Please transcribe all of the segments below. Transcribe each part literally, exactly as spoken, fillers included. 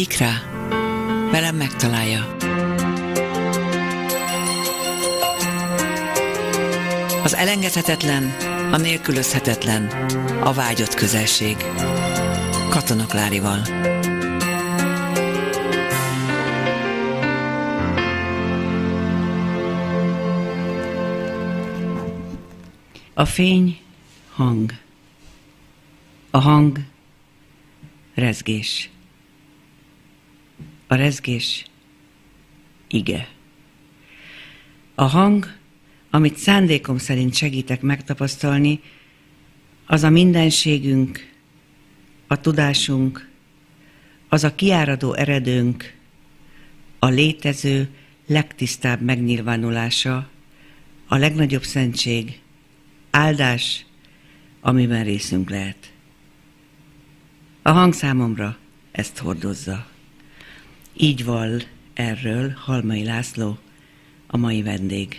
Vágyik rá? Velem megtalálja. Az elengedhetetlen, a nélkülözhetetlen, a vágyott közelség. Katona Klárival. A fény hang. A hang rezgés. A rezgés ige. A hang, amit szándékom szerint segítek megtapasztalni, az a mindenségünk, a tudásunk, az a kiáradó eredőnk, a létező legtisztább megnyilvánulása, a legnagyobb szentség, áldás, amiben részünk lehet. A hang számomra ezt hordozza. Így vall erről Halmai László, a mai vendég.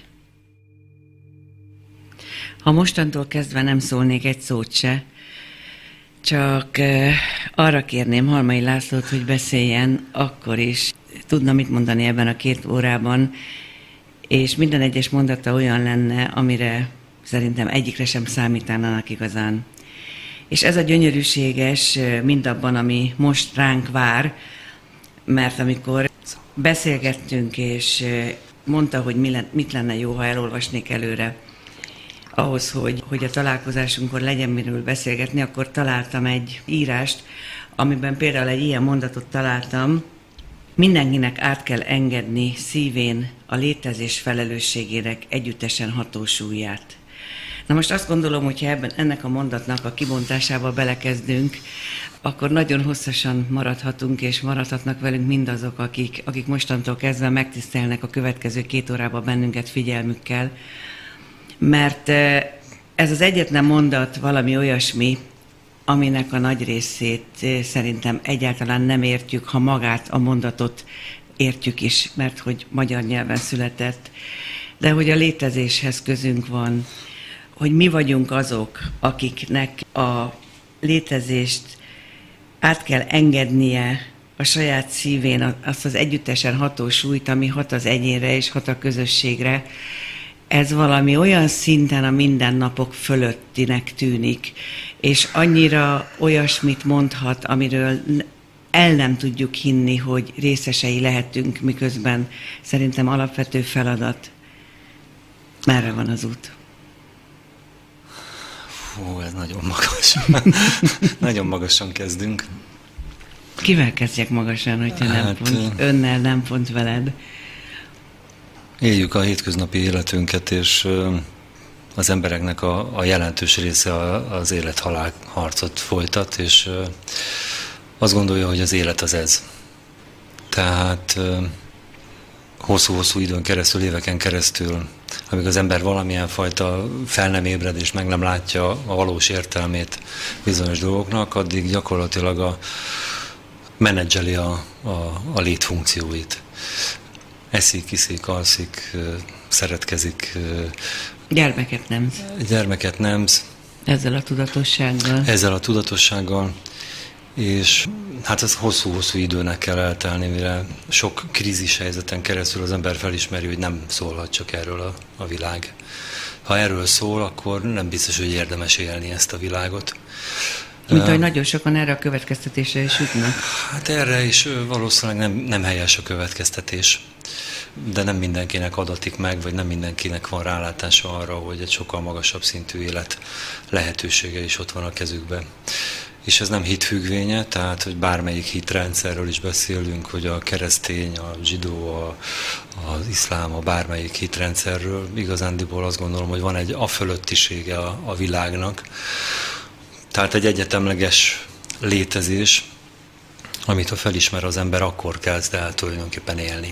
Ha mostantól kezdve nem szólnék egy szót se, csak arra kérném Halmai Lászlót, hogy beszéljen, akkor is tudna mit mondani ebben a két órában, és minden egyes mondata olyan lenne, amire szerintem egyikre sem számítanának igazán. És ez a gyönyörűséges mindabban, ami most ránk vár, mert amikor beszélgettünk, és mondta, hogy mit lenne jó, ha elolvasnék előre, ahhoz, hogy, hogy a találkozásunkkor legyen miről beszélgetni, akkor találtam egy írást, amiben például egy ilyen mondatot találtam: mindenkinek át kell engedni szívén a létezés felelősségének együttesen ható súlyát. Na most azt gondolom, hogyha ebben, ennek a mondatnak a kibontásába belekezdünk, akkor nagyon hosszasan maradhatunk, és maradhatnak velünk mindazok, akik, akik mostantól kezdve megtisztelnek a következő két órában bennünket figyelmükkel. Mert ez az egyetlen mondat valami olyasmi, aminek a nagy részét szerintem egyáltalán nem értjük, ha magát a mondatot értjük is, mert hogy magyar nyelven született, de hogy a létezéshez közünk van, hogy mi vagyunk azok, akiknek a létezést át kell engednie a saját szívén, azt az együttesen ható súlyt, ami hat az egyénre és hat a közösségre. Ez valami olyan szinten a mindennapok fölöttinek tűnik, és annyira olyasmit mondhat, amiről el nem tudjuk hinni, hogy részesei lehetünk, miközben szerintem alapvető feladat. Merre van az út? Fú, ez nagyon magas. Nagyon magasan kezdünk. Kivel kezdjek magasan, hogyha hát, nem pont önnel, nem pont veled? Éljük a hétköznapi életünket, és az embereknek a, a jelentős része az élet-halál harcot folytat, és azt gondolja, hogy az élet az ez. Tehát hosszú-hosszú időn keresztül, éveken keresztül, amíg az ember valamilyen fajta fel nem ébred és meg nem látja a valós értelmét bizonyos dolgoknak, addig gyakorlatilag a menedzseli a, a, a létfunkcióit. Eszik, iszik, alszik, szeretkezik. Gyermeket nemz. Gyermeket nemz. Ezzel a tudatossággal. Ezzel a tudatossággal. És hát ez hosszú-hosszú időnek kell eltelni, mire sok krízis helyzeten keresztül az ember felismeri, hogy nem szólhat csak erről a, a világ. Ha erről szól, akkor nem biztos, hogy érdemes élni ezt a világot. Mint ahogy nagyon sokan erre a következtetésre is jutnak. Hát erre is valószínűleg nem, nem helyes a következtetés, de nem mindenkinek adatik meg, vagy nem mindenkinek van rálátása arra, hogy egy sokkal magasabb szintű élet lehetősége is ott van a kezükben. És ez nem hitfüggvénye, tehát hogy bármelyik hitrendszerről is beszélünk, hogy a keresztény, a zsidó, a, az iszlám, a bármelyik hitrendszerről, igazándiból azt gondolom, hogy van egy afölöttisége a, a világnak. Tehát egy egyetemleges létezés, amit ha felismer az ember, akkor kezd el tulajdonképpen élni.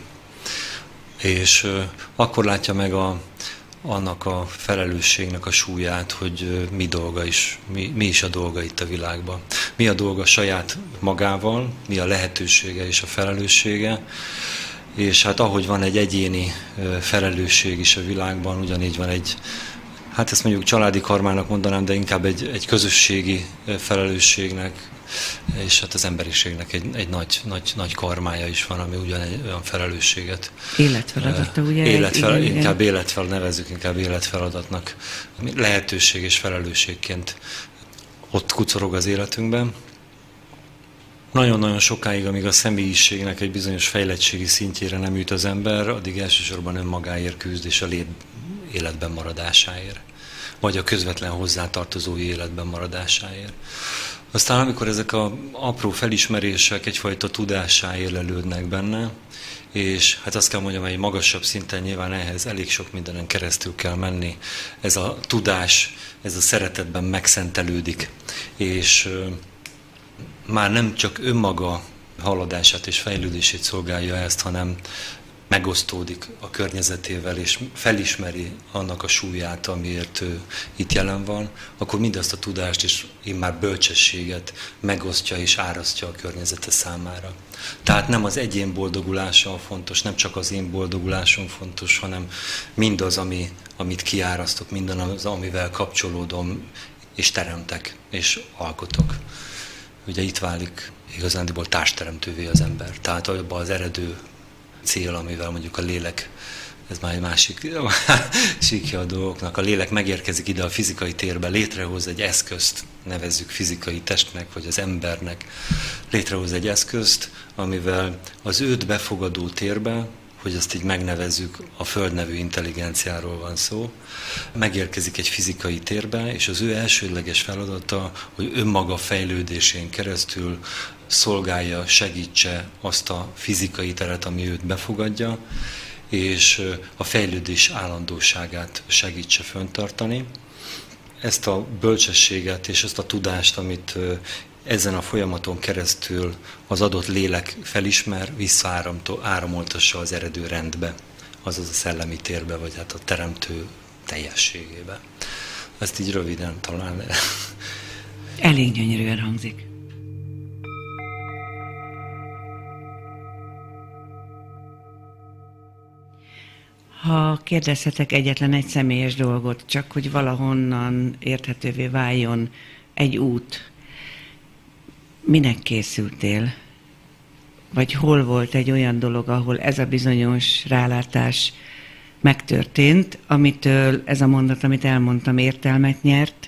És uh, akkor látja meg a, annak a felelősségnek a súlyát, hogy uh, mi dolga is, mi, mi is a dolga itt a világban. Mi a dolga saját magával, mi a lehetősége és a felelőssége, és hát ahogy van egy egyéni uh, felelősség is a világban, ugyanígy van egy, hát ezt mondjuk családi karmának mondanám, de inkább egy, egy közösségi felelősségnek, és hát az emberiségnek egy, egy nagy, nagy, nagy karmája is van, ami ugyan egy olyan felelősséget. Életfeladata, ugye? Életfel, igen, inkább életfel, nevezzük inkább életfeladatnak. Lehetőség és felelősségként ott kucorog az életünkben. Nagyon-nagyon sokáig, amíg a személyiségnek egy bizonyos fejlettségi szintjére nem jut az ember, addig elsősorban önmagáért küzd és a lét életben maradásáért, vagy a közvetlen hozzátartozói életben maradásáért. Aztán amikor ezek az apró felismerések egyfajta tudássá érlelődnek benne, és hát azt kell mondjam, hogy egy magasabb szinten nyilván ehhez elég sok mindenen keresztül kell menni. Ez a tudás, ez a szeretetben megszentelődik, és már nem csak önmaga haladását és fejlődését szolgálja ezt, hanem megosztódik a környezetével, és felismeri annak a súlyát, amiért ő itt jelen van, akkor mindazt a tudást és immár bölcsességet megosztja és árasztja a környezete számára. Tehát nem az egyén boldogulása fontos, nem csak az én boldogulásom fontos, hanem mindaz, ami, amit kiárasztok, mindaz, amivel kapcsolódom, és teremtek, és alkotok. Ugye itt válik igazándiból társteremtővé az ember. Tehát abban az eredő cél, amivel mondjuk a lélek, ez már egy másik síkja a dolgoknak, a lélek megérkezik ide a fizikai térbe, létrehoz egy eszközt, nevezzük fizikai testnek, vagy az embernek, létrehoz egy eszközt, amivel az őt befogadó térbe, hogy azt így megnevezzük, a Föld nevű intelligenciáról van szó, megérkezik egy fizikai térbe, és az ő elsődleges feladata, hogy önmaga fejlődésén keresztül szolgálja, segítse azt a fizikai teret, ami őt befogadja, és a fejlődés állandóságát segítse föntartani. Ezt a bölcsességet és ezt a tudást, amit ezen a folyamaton keresztül az adott lélek felismer, visszaáramoltassa az eredő rendbe, azaz a szellemi térbe, vagy hát a teremtő teljességébe. Ezt így röviden talán. Elég gyönyörűen hangzik. Ha kérdezhetek egyetlen egy személyes dolgot, csak hogy valahonnan érthetővé váljon egy út, minek készültél? Vagy hol volt egy olyan dolog, ahol ez a bizonyos rálátás megtörtént, amitől ez a mondat, amit elmondtam, értelmet nyert,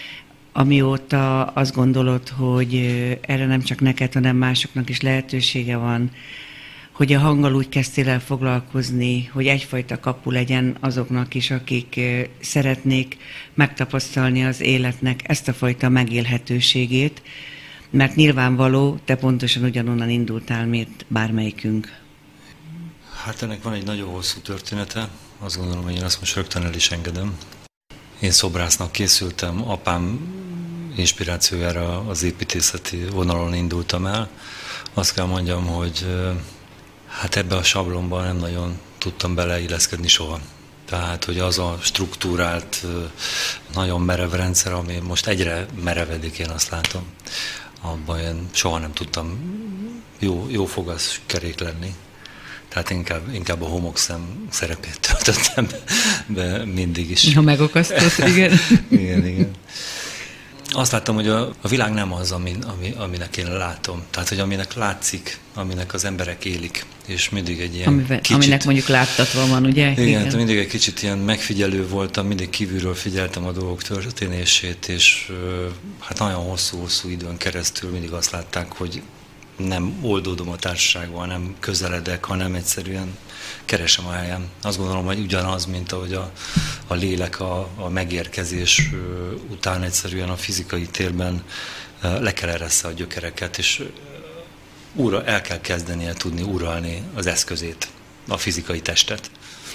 amióta azt gondolod, hogy erre nem csak neked, hanem másoknak is lehetősége van, hogy a hanggal úgy kezdtél el foglalkozni, hogy egyfajta kapu legyen azoknak is, akik szeretnék megtapasztalni az életnek ezt a fajta megélhetőségét, mert nyilvánvaló, te pontosan ugyanonnan indultál, mint bármelyikünk. Hát ennek van egy nagyon hosszú története, azt gondolom, hogy én azt most rögtön el is engedem. Én szobrásznak készültem, apám inspirációjára az építészeti vonalon indultam el. Azt kell mondjam, hogy hát ebbe a sablonban nem nagyon tudtam beleilleszkedni soha. Tehát, hogy az a struktúrált, nagyon merev rendszer, ami most egyre merevedik, én azt látom, abban én soha nem tudtam jó, jó fogaskerék lenni. Tehát inkább, inkább a homokszem szerepét töltöttem be mindig is. Ha megokasztott, igen. igen, igen. Azt láttam, hogy a, a világ nem az, ami, ami, aminek én látom. Tehát, hogy aminek látszik, aminek az emberek élik. És mindig egy ilyen Amivel, kicsit... Aminek mondjuk láttatva van, ugye? Igen, igen. Mindig egy kicsit ilyen megfigyelő voltam, mindig kívülről figyeltem a dolgok történését, és hát nagyon hosszú-hosszú időn keresztül mindig azt látták, hogy nem oldódom a társaságban, nem közeledek, hanem egyszerűen keresem a helyem. Azt gondolom, hogy ugyanaz, mint ahogy a, a lélek a, a megérkezés után egyszerűen a fizikai térben le kell eressze a gyökereket, és újra el kell kezdenie tudni uralni az eszközét, a fizikai testet.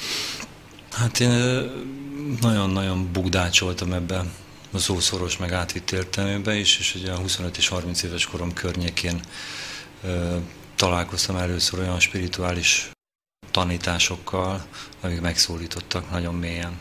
Hát én nagyon-nagyon bugdácsoltam ebben a szószoros meg átvitt értelmében is, és ugye a huszonöt és harminc éves korom környékén ö, találkoztam először olyan spirituális tanításokkal, amik megszólítottak nagyon mélyen.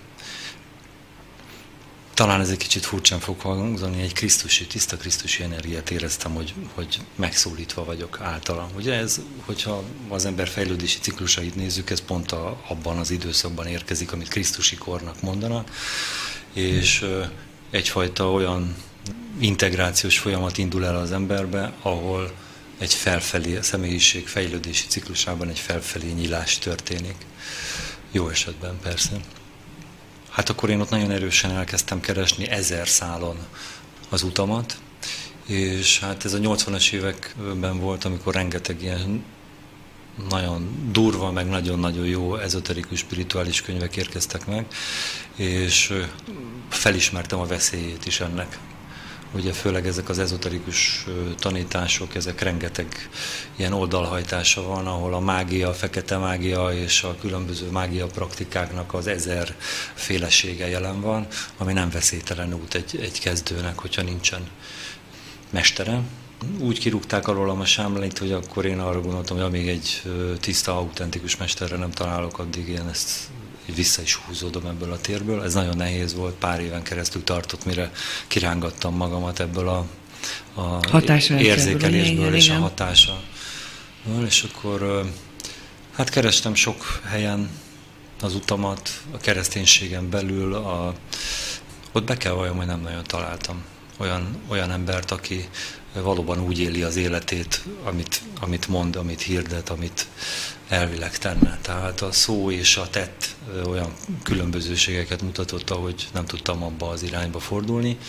Talán ez egy kicsit furcsán fog hangzani, egy krisztusi, tiszta krisztusi energiát éreztem, hogy, hogy megszólítva vagyok általa. Ugye ez, hogyha az ember fejlődési ciklusait nézzük, ez pont a, abban az időszakban érkezik, amit krisztusi kornak mondanak, és egyfajta olyan integrációs folyamat indul el az emberbe, ahol egy felfelé, a személyiség fejlődési ciklusában egy felfelé nyílás történik. Jó esetben persze. Hát akkor én ott nagyon erősen elkezdtem keresni ezer szálon az utamat, és hát ez a nyolcvanas években volt, amikor rengeteg ilyen nagyon durva, meg nagyon-nagyon jó ezoterikus, spirituális könyvek érkeztek meg, és felismertem a veszélyét is ennek. Ugye főleg ezek az ezoterikus tanítások, ezek rengeteg ilyen oldalhajtása van, ahol a mágia, a fekete mágia és a különböző mágia praktikáknak az ezer félesége jelen van, ami nem veszélytelen út egy, egy kezdőnek, hogyha nincsen mestere. Úgy kirúgták alólam a sámlait, hogy akkor én arra gondoltam, hogy amíg egy tiszta, autentikus mesterre nem találok, addig én ezt vissza is húzódom ebből a térből. Ez nagyon nehéz volt, pár éven keresztül tartott, mire kirángattam magamat ebből a, a érzékelésből és a hatása. És akkor hát kerestem sok helyen az utamat, a kereszténységen belül, a, ott be kell valljam, hogy nem nagyon találtam olyan, olyan embert, aki valóban úgy éli az életét, amit, amit mond, amit hirdet, amit elvileg tenne. Tehát a szó és a tett olyan különbözőségeket mutatott, ahogy nem tudtam abba az irányba fordulni.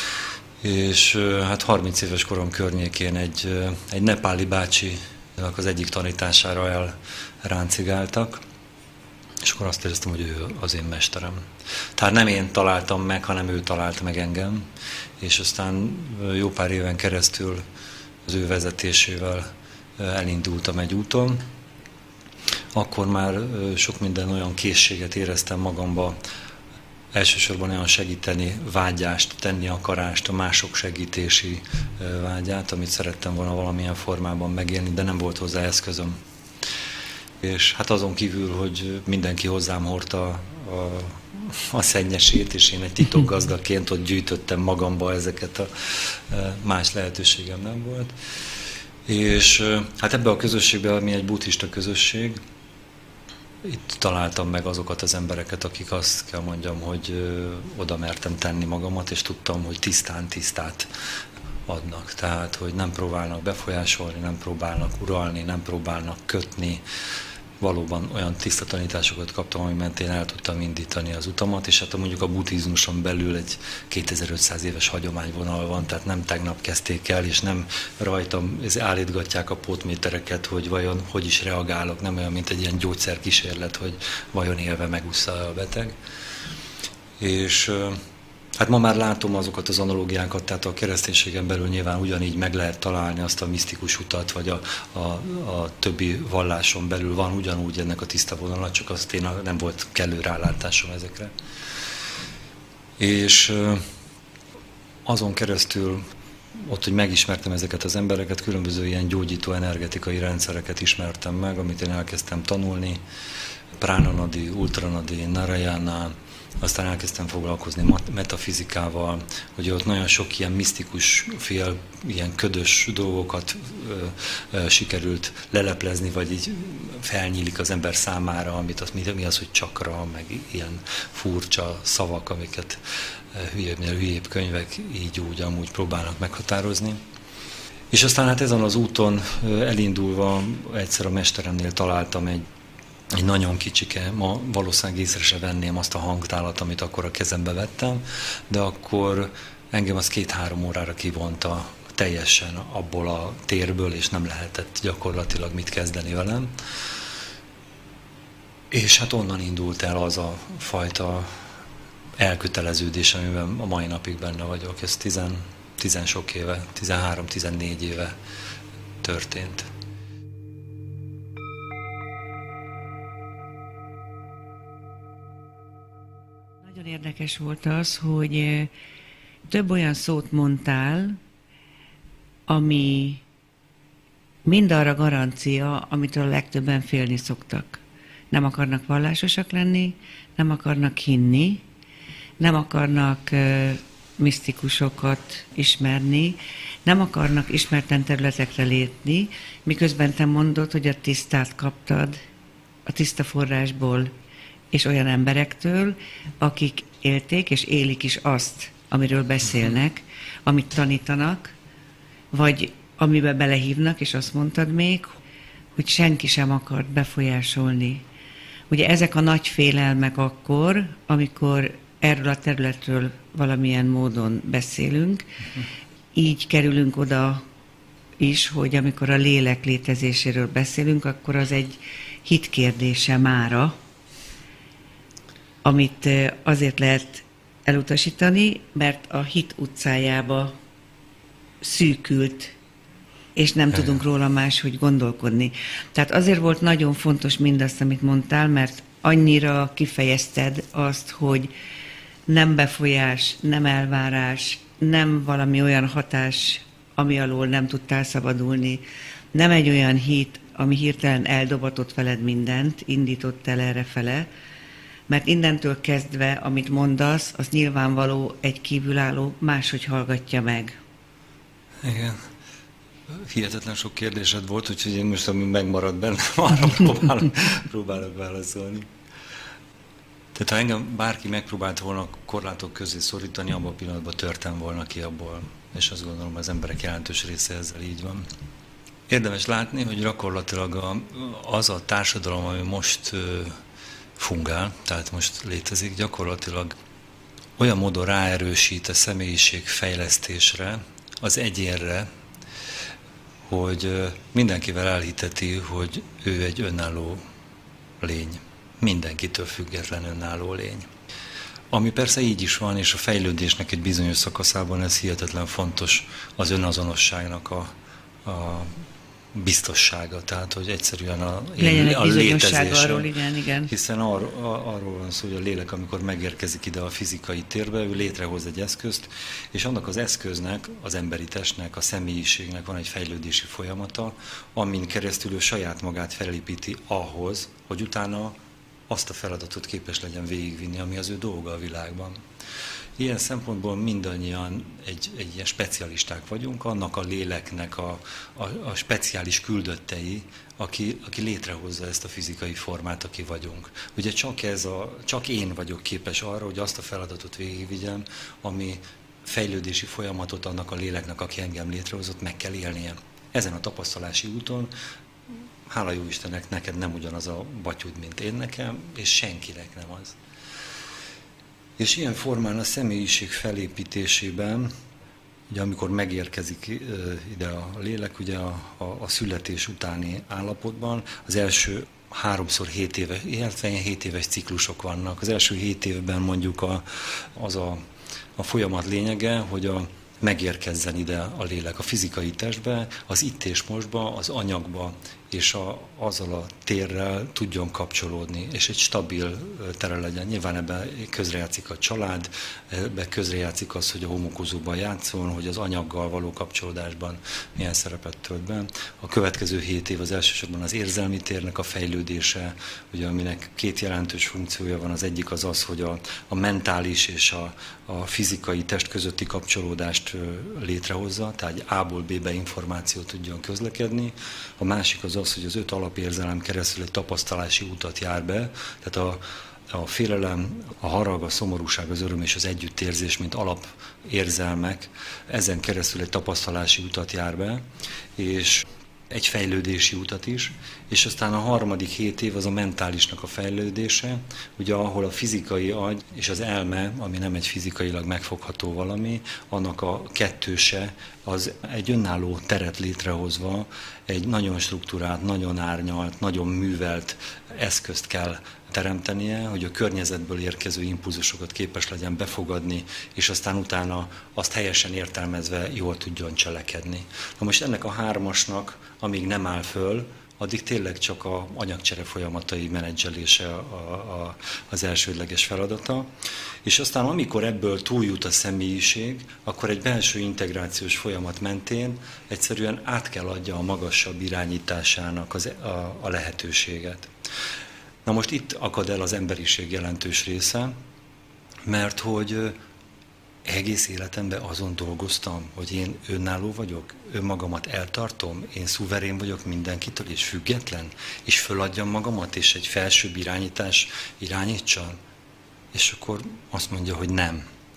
És hát harminc éves korom környékén egy, egy nepáli bácsinak az egyik tanítására elráncigáltak, és akkor azt éreztem, hogy ő az én mesterem. Tehát nem én találtam meg, hanem ő talált meg engem, és aztán jó pár éven keresztül az ő vezetésével elindultam egy úton. Akkor már sok minden olyan készséget éreztem magamba, elsősorban olyan segíteni vágyást, tenni akarást, a mások segítési vágyát, amit szerettem volna valamilyen formában megélni, de nem volt hozzá eszközöm. És hát azon kívül, hogy mindenki hozzám hordta a, a szennyesét, és én egy titokgazdaként ott gyűjtöttem magamba ezeket, a más lehetőségem nem volt. És hát ebben a közösségben, ami egy buddhista közösség, itt találtam meg azokat az embereket, akik azt kell mondjam, hogy oda mertem tenni magamat, és tudtam, hogy tisztán tisztát adnak. Tehát, hogy nem próbálnak befolyásolni, nem próbálnak uralni, nem próbálnak kötni. Valóban olyan tiszta tanításokat kaptam, ami mentén el tudtam indítani az utamat, és hát mondjuk a buddhizmuson belül egy kétezer-ötszáz éves hagyományvonal van, tehát nem tegnap kezdték el, és nem rajtam állítgatják a pótmétereket, hogy vajon hogy is reagálok, nem olyan, mint egy ilyen gyógyszerkísérlet, hogy vajon élve megúszza a beteg. És hát ma már látom azokat az analógiákat, tehát a kereszténységen belül nyilván ugyanígy meg lehet találni azt a misztikus utat, vagy a, a, a többi valláson belül van ugyanúgy ennek a tiszta vonalat, csak azt én nem volt kellő rálátásom ezekre. És azon keresztül, ott, hogy megismertem ezeket az embereket, különböző ilyen gyógyító energetikai rendszereket ismertem meg, amit én elkezdtem tanulni, Pránanadi, Ultranadi, Narayana, aztán elkezdtem foglalkozni metafizikával, hogy ott nagyon sok ilyen misztikus, fél, ilyen ködös dolgokat ö, ö, sikerült leleplezni, vagy így felnyílik az ember számára, amit az, mi az, hogy csakra, meg ilyen furcsa szavak, amiket hülyébb, hülyébb könyvek így úgy amúgy próbálnak meghatározni. És aztán hát ezen az úton elindulva egyszer a mesteremnél találtam egy egy nagyon kicsike, ma valószínűleg észre se venném azt a hangtálat, amit akkor a kezembe vettem, de akkor engem az két-három órára kivonta teljesen abból a térből, és nem lehetett gyakorlatilag mit kezdeni velem. És hát onnan indult el az a fajta elköteleződés, amiben a mai napig benne vagyok. Ez tizen, tizen sok éve, tizenhárom-tizennégy éve történt. Nagyon érdekes volt az, hogy több olyan szót mondtál, ami mind arra garancia, amitől a legtöbben félni szoktak. Nem akarnak vallásosak lenni, nem akarnak hinni, nem akarnak uh, misztikusokat ismerni, nem akarnak ismerten területekre lépni, miközben te mondod, hogy a tisztát kaptad a tiszta forrásból, és olyan emberektől, akik élték és élik is azt, amiről beszélnek, amit tanítanak, vagy amibe belehívnak, és azt mondtad még, hogy senki sem akart befolyásolni. Ugye ezek a nagy félelmek akkor, amikor erről a területről valamilyen módon beszélünk, uh-huh. így kerülünk oda is, hogy amikor a lélek létezéséről beszélünk, akkor az egy hit kérdése mára, amit azért lehet elutasítani, mert a hit utcájába szűkült, és nem Helyen. tudunk róla máshogy gondolkodni. Tehát azért volt nagyon fontos mindazt, amit mondtál, mert annyira kifejezted azt, hogy nem befolyás, nem elvárás, nem valami olyan hatás, ami alól nem tudtál szabadulni, nem egy olyan hit, ami hirtelen eldobatott veled mindent, indított el errefele, mert innentől kezdve, amit mondasz, az nyilvánvaló egy kívülálló máshogy hallgatja meg. Igen. Hihetetlen sok kérdésed volt, úgyhogy én most, ami megmarad bennem, arra próbálok, próbálok válaszolni. Tehát ha engem bárki megpróbált volna korlátok közé szorítani, abban a pillanatban törtem volna ki abból, és azt gondolom, az emberek jelentős része ezzel így van. Érdemes látni, hogy gyakorlatilag a, az a társadalom, ami most fungál, tehát most létezik, gyakorlatilag olyan módon ráerősít a személyiség fejlesztésre, az egyénre, hogy mindenkivel elhiteti, hogy ő egy önálló lény. Mindenkitől független önálló lény. Ami persze így is van, és a fejlődésnek egy bizonyos szakaszában ez hihetetlen fontos, az önazonosságnak a, a biztossága, tehát hogy egyszerűen a, a létezése. Arról, igen, igen. Hiszen ar, a, arról van szó, hogy a lélek, amikor megérkezik ide a fizikai térbe, ő létrehoz egy eszközt, és annak az eszköznek, az emberi testnek, a személyiségnek van egy fejlődési folyamata, amin keresztül ő saját magát felépíti ahhoz, hogy utána azt a feladatot képes legyen végigvinni, ami az ő dolga a világban. Ilyen szempontból mindannyian egy, egy ilyen specialisták vagyunk, annak a léleknek a, a, a speciális küldöttei, aki, aki létrehozza ezt a fizikai formát, aki vagyunk. Ugye csak, ez a, csak én vagyok képes arra, hogy azt a feladatot végigvigyem, ami fejlődési folyamatot annak a léleknek, aki engem létrehozott, meg kell élnie. Ezen a tapasztalási úton, hála jó Istennek, neked nem ugyanaz a batyud, mint én nekem, és senkinek nem az. És ilyen formán a személyiség felépítésében, ugye amikor megérkezik ide a lélek, ugye a, a, a születés utáni állapotban, az első háromszor hét éves, illetve hét éves ciklusok vannak. Az első hét évben mondjuk a, az a, a folyamat lényege, hogy a megérkezzen ide a lélek a fizikai testbe, az itt és mostba, az anyagba, és a, azzal a térrel tudjon kapcsolódni, és egy stabil tere legyen. Nyilván ebben közrejátszik a család, ebben közrejátszik az, hogy a homokozóban játszol, hogy az anyaggal való kapcsolódásban milyen szerepet tölt be. A következő hét év az elsősorban az érzelmi térnek a fejlődése, ugye, aminek két jelentős funkciója van. Az egyik az az, hogy a, a mentális és a, a fizikai test közötti kapcsolódást létrehozza, tehát A-ból B-be információt tudjon közlekedni. A másik az az, hogy az öt alapérzelem keresztül egy tapasztalási utat jár be, tehát a, a félelem, a harag, a szomorúság, az öröm és az együttérzés, mint alapérzelmek, ezen keresztül egy tapasztalási utat jár be, és egy fejlődési utat is, és aztán a harmadik hét év az a mentálisnak a fejlődése, ugye ahol a fizikai agy és az elme, ami nem egy fizikailag megfogható valami, annak a kettőse az egy önálló teret létrehozva, egy nagyon struktúrált, nagyon árnyalt, nagyon művelt eszközt kell teremtenie, hogy a környezetből érkező impulzusokat képes legyen befogadni, és aztán utána azt helyesen értelmezve jól tudjon cselekedni. Na most ennek a hármasnak, amíg nem áll föl, addig tényleg csak az anyagcsere folyamatai menedzselése a, a, az elsődleges feladata. És aztán amikor ebből túljut a személyiség, akkor egy belső integrációs folyamat mentén egyszerűen át kell adja a magasabb irányításának az, a, a lehetőséget. Na most itt akad el az emberiség jelentős része, mert hogy egész életemben azon dolgoztam, hogy én önálló vagyok, önmagamat eltartom, én szuverén vagyok mindenkitől, és független, és föladjam magamat, és egy felsőbb irányítás irányítson. És akkor azt mondja, hogy nem.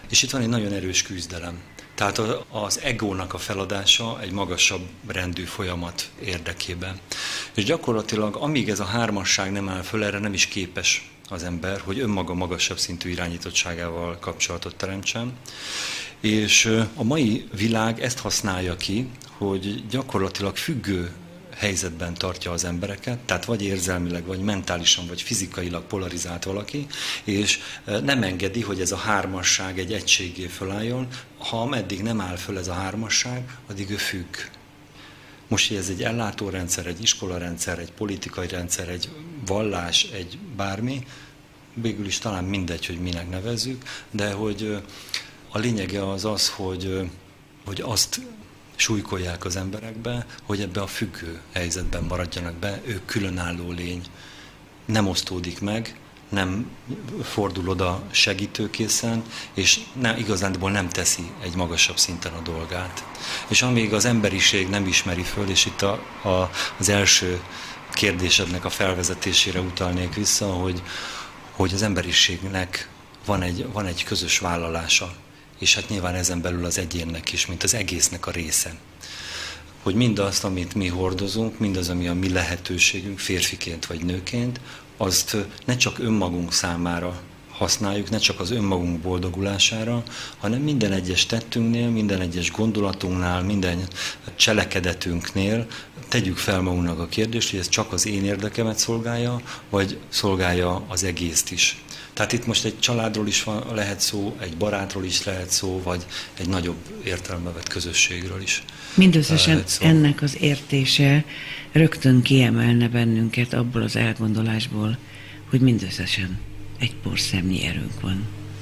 És itt van egy nagyon erős küzdelem. Tehát az egónak a feladása egy magasabb rendű folyamat érdekében. És gyakorlatilag amíg ez a hármasság nem áll föl, erre nem is képes az ember, hogy önmaga magasabb szintű irányítottságával kapcsolatot teremtsen. És a mai világ ezt használja ki, hogy gyakorlatilag függő helyzetben tartja az embereket, tehát vagy érzelmileg, vagy mentálisan, vagy fizikailag polarizált valaki, és nem engedi, hogy ez a hármasság egy egységé fölálljon. Ha ameddig nem áll föl ez a hármasság, addig ő függ. Most, hogy ez egy ellátórendszer, egy iskolarendszer, egy politikai rendszer, egy vallás, egy bármi, végül is talán mindegy, hogy minek nevezzük, de hogy a lényege az az, hogy, hogy azt súlykolják az emberekbe, hogy ebbe a függő helyzetben maradjanak be, ő különálló lény, nem osztódik meg, nem fordul oda segítőkészen, és nem, igazándiból nem teszi egy magasabb szinten a dolgát. És amíg az emberiség nem ismeri föl, és itt a, a, az első kérdésednek a felvezetésére utalnék vissza, hogy, hogy az emberiségnek van egy, van egy közös vállalása, és hát nyilván ezen belül az egyénnek is, mint az egésznek a része. Hogy mindazt, amit mi hordozunk, mindaz, ami a mi lehetőségünk, férfiként vagy nőként, azt ne csak önmagunk számára használjuk, ne csak az önmagunk boldogulására, hanem minden egyes tettünknél, minden egyes gondolatunknál, minden cselekedetünknél tegyük fel magunknak a kérdést, hogy ez csak az én érdekemet szolgálja, vagy szolgálja az egészt is. Tehát itt most egy családról is van, lehet szó, egy barátról is lehet szó, vagy egy nagyobb értelembe vett közösségről is. Mindösszesen ennek az értése rögtön kiemelne bennünket abból az elgondolásból, hogy mindösszesen egy porszemnyi erőnk van.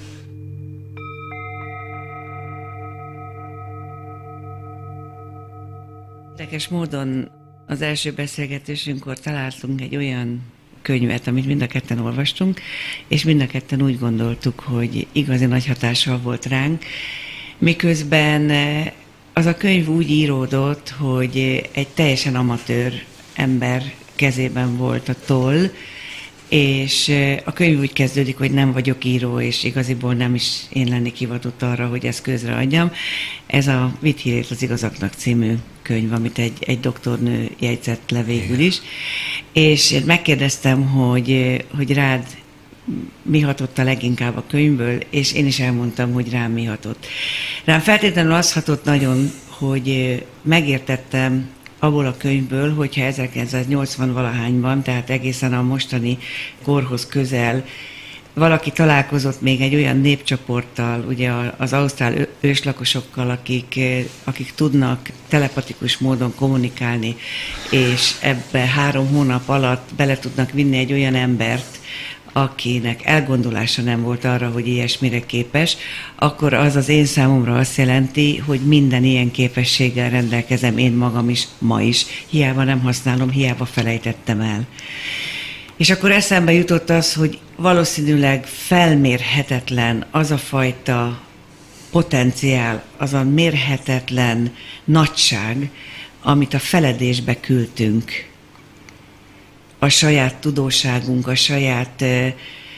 Érdekes módon az első beszélgetésünkkor találtunk egy olyan könyvet, amit mind a ketten olvastunk, és mind a ketten úgy gondoltuk, hogy igazi nagy hatással volt ránk, miközben az a könyv úgy íródott, hogy egy teljesen amatőr ember kezében volt a toll, és a könyv úgy kezdődik, hogy nem vagyok író, és igaziból nem is én lennék hivatott arra, hogy ezt közreadjam. Ez a Vidd hírét az igazaknak című könyv, amit egy, egy doktornő jegyzett le végül is. És én megkérdeztem, hogy, hogy rád mi hatott a leginkább a könyvből, és én is elmondtam, hogy rám mi hatott. Rám feltétlenül az hatott nagyon, hogy megértettem abból a könyvből, hogyha ezerkilencszáznyolcvan-valahányban, tehát egészen a mostani korhoz közel, valaki találkozott még egy olyan népcsoporttal, ugye az ausztrál őslakosokkal, akik, akik tudnak telepatikus módon kommunikálni, és ebbe három hónap alatt bele tudnak vinni egy olyan embert, akinek elgondolása nem volt arra, hogy ilyesmire képes, akkor az az én számomra azt jelenti, hogy minden ilyen képességgel rendelkezem én magam is, ma is. Hiába nem használom, hiába felejtettem el. És akkor eszembe jutott az, hogy valószínűleg felmérhetetlen az a fajta potenciál, az a mérhetetlen nagyság, amit a feledésbe küldtünk. A saját tudóságunk, a saját uh,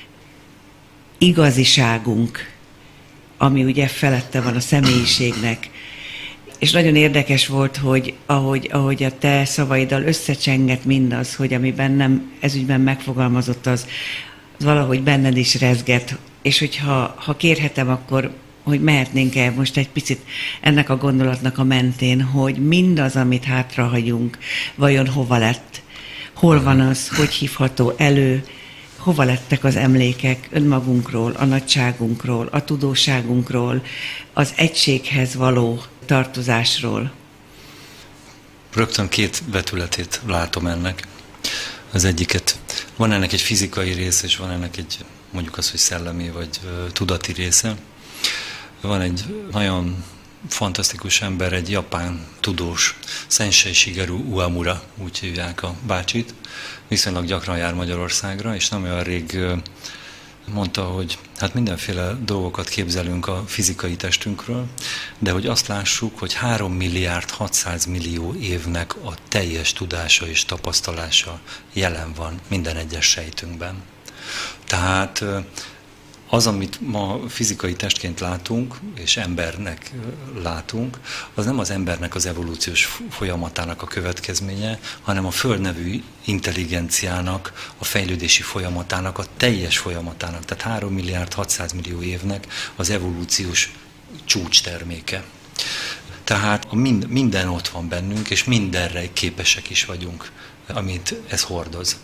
igaziságunk, ami ugye felette van a személyiségnek. És nagyon érdekes volt, hogy ahogy, ahogy a te szavaiddal összecsengett mindaz, hogy ami bennem ezügyben megfogalmazott, az, az valahogy benned is rezget. És hogyha ha kérhetem, akkor hogy mehetnénk-e most egy picit ennek a gondolatnak a mentén, hogy mindaz, amit hátrahagyunk, vajon hova lett? Hol van az, hogy hívható elő, hova lettek az emlékek önmagunkról, a nagyságunkról, a tudóságunkról, az egységhez való tartozásról? Rögtön két vetületét látom ennek. Az egyiket, van ennek egy fizikai része, és van ennek egy, mondjuk azt, hogy szellemi vagy uh, tudati része. Van egy nagyon fantasztikus ember, egy japán tudós, Sensei Shigeru Uemura, úgy hívják a bácsit, viszonylag gyakran jár Magyarországra, és nem olyan rég mondta, hogy hát mindenféle dolgokat képzelünk a fizikai testünkről, de hogy azt lássuk, hogy három milliárd hatszáz millió évnek a teljes tudása és tapasztalása jelen van minden egyes sejtünkben. Tehát az, amit ma fizikai testként látunk, és embernek látunk, az nem az embernek az evolúciós folyamatának a következménye, hanem a Föld nevű intelligenciának, a fejlődési folyamatának, a teljes folyamatának, tehát három milliárd hatszáz millió évnek az evolúciós csúcs terméke. Tehát a mind, minden ott van bennünk, és mindenre képesek is vagyunk, amit ez hordoz.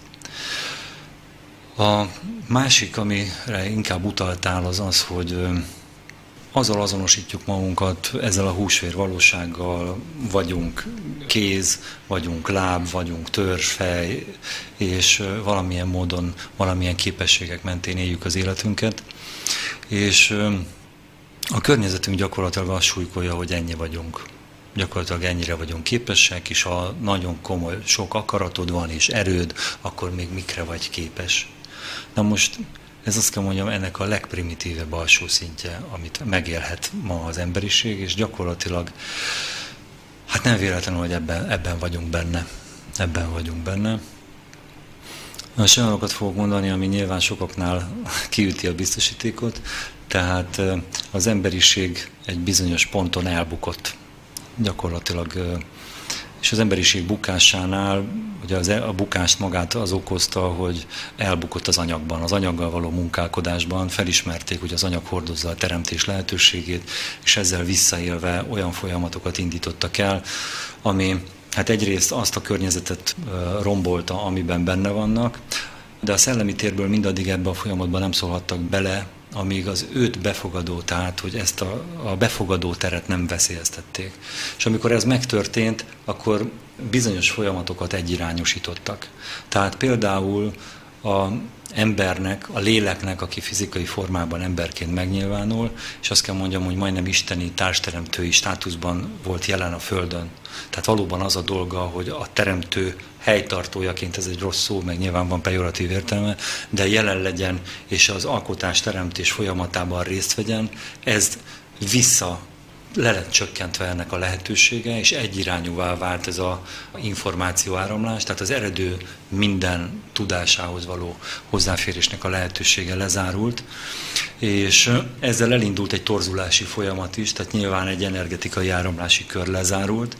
A másik, amire inkább utaltál, az az, hogy azzal azonosítjuk magunkat, ezzel a húsvér valósággal, vagyunk kéz, vagyunk láb, vagyunk törzs, fej, és valamilyen módon, valamilyen képességek mentén éljük az életünket. És a környezetünk gyakorlatilag azt súlykolja, hogy ennyi vagyunk. Gyakorlatilag ennyire vagyunk képesek, és ha nagyon komoly, sok akaratod van és erőd, akkor még mikre vagy képes. Na most ez azt kell mondjam, ennek a legprimitívebb alsó szintje, amit megélhet ma az emberiség, és gyakorlatilag hát nem véletlenül, hogy ebben, ebben vagyunk benne. Ebben vagyunk benne. Most olyanokat fogok mondani, ami nyilván sokaknál kiüti a biztosítékot, tehát az emberiség egy bizonyos ponton elbukott. Gyakorlatilag, és az emberiség bukásánál, ugye az, a bukást magát az okozta, hogy elbukott az anyagban, az anyaggal való munkálkodásban, felismerték, hogy az anyag hordozza a teremtés lehetőségét, és ezzel visszaélve olyan folyamatokat indítottak el, ami hát egyrészt azt a környezetet rombolta, amiben benne vannak, de a szellemi térből mindaddig ebben a folyamatban nem szólhattak bele, amíg az őt befogadó, tehát hogy ezt a, a befogadó teret nem veszélyeztették. És amikor ez megtörtént, akkor bizonyos folyamatokat egyirányosítottak. Tehát például a embernek, a léleknek, aki fizikai formában emberként megnyilvánul, és azt kell mondjam, hogy majdnem isteni társteremtői státuszban volt jelen a Földön. Tehát valóban az a dolga, hogy a teremtő helytartójaként, ez egy rossz szó, meg nyilván van pejoratív értelme, de jelen legyen, és az alkotás teremtés folyamatában részt vegyen, ez vissza le lett csökkentve ennek a lehetősége, és egyirányúvá vált ez az információáramlás, tehát az eredő minden tudásához való hozzáférésnek a lehetősége lezárult, és ezzel elindult egy torzulási folyamat is, tehát nyilván egy energetikai áramlási kör lezárult,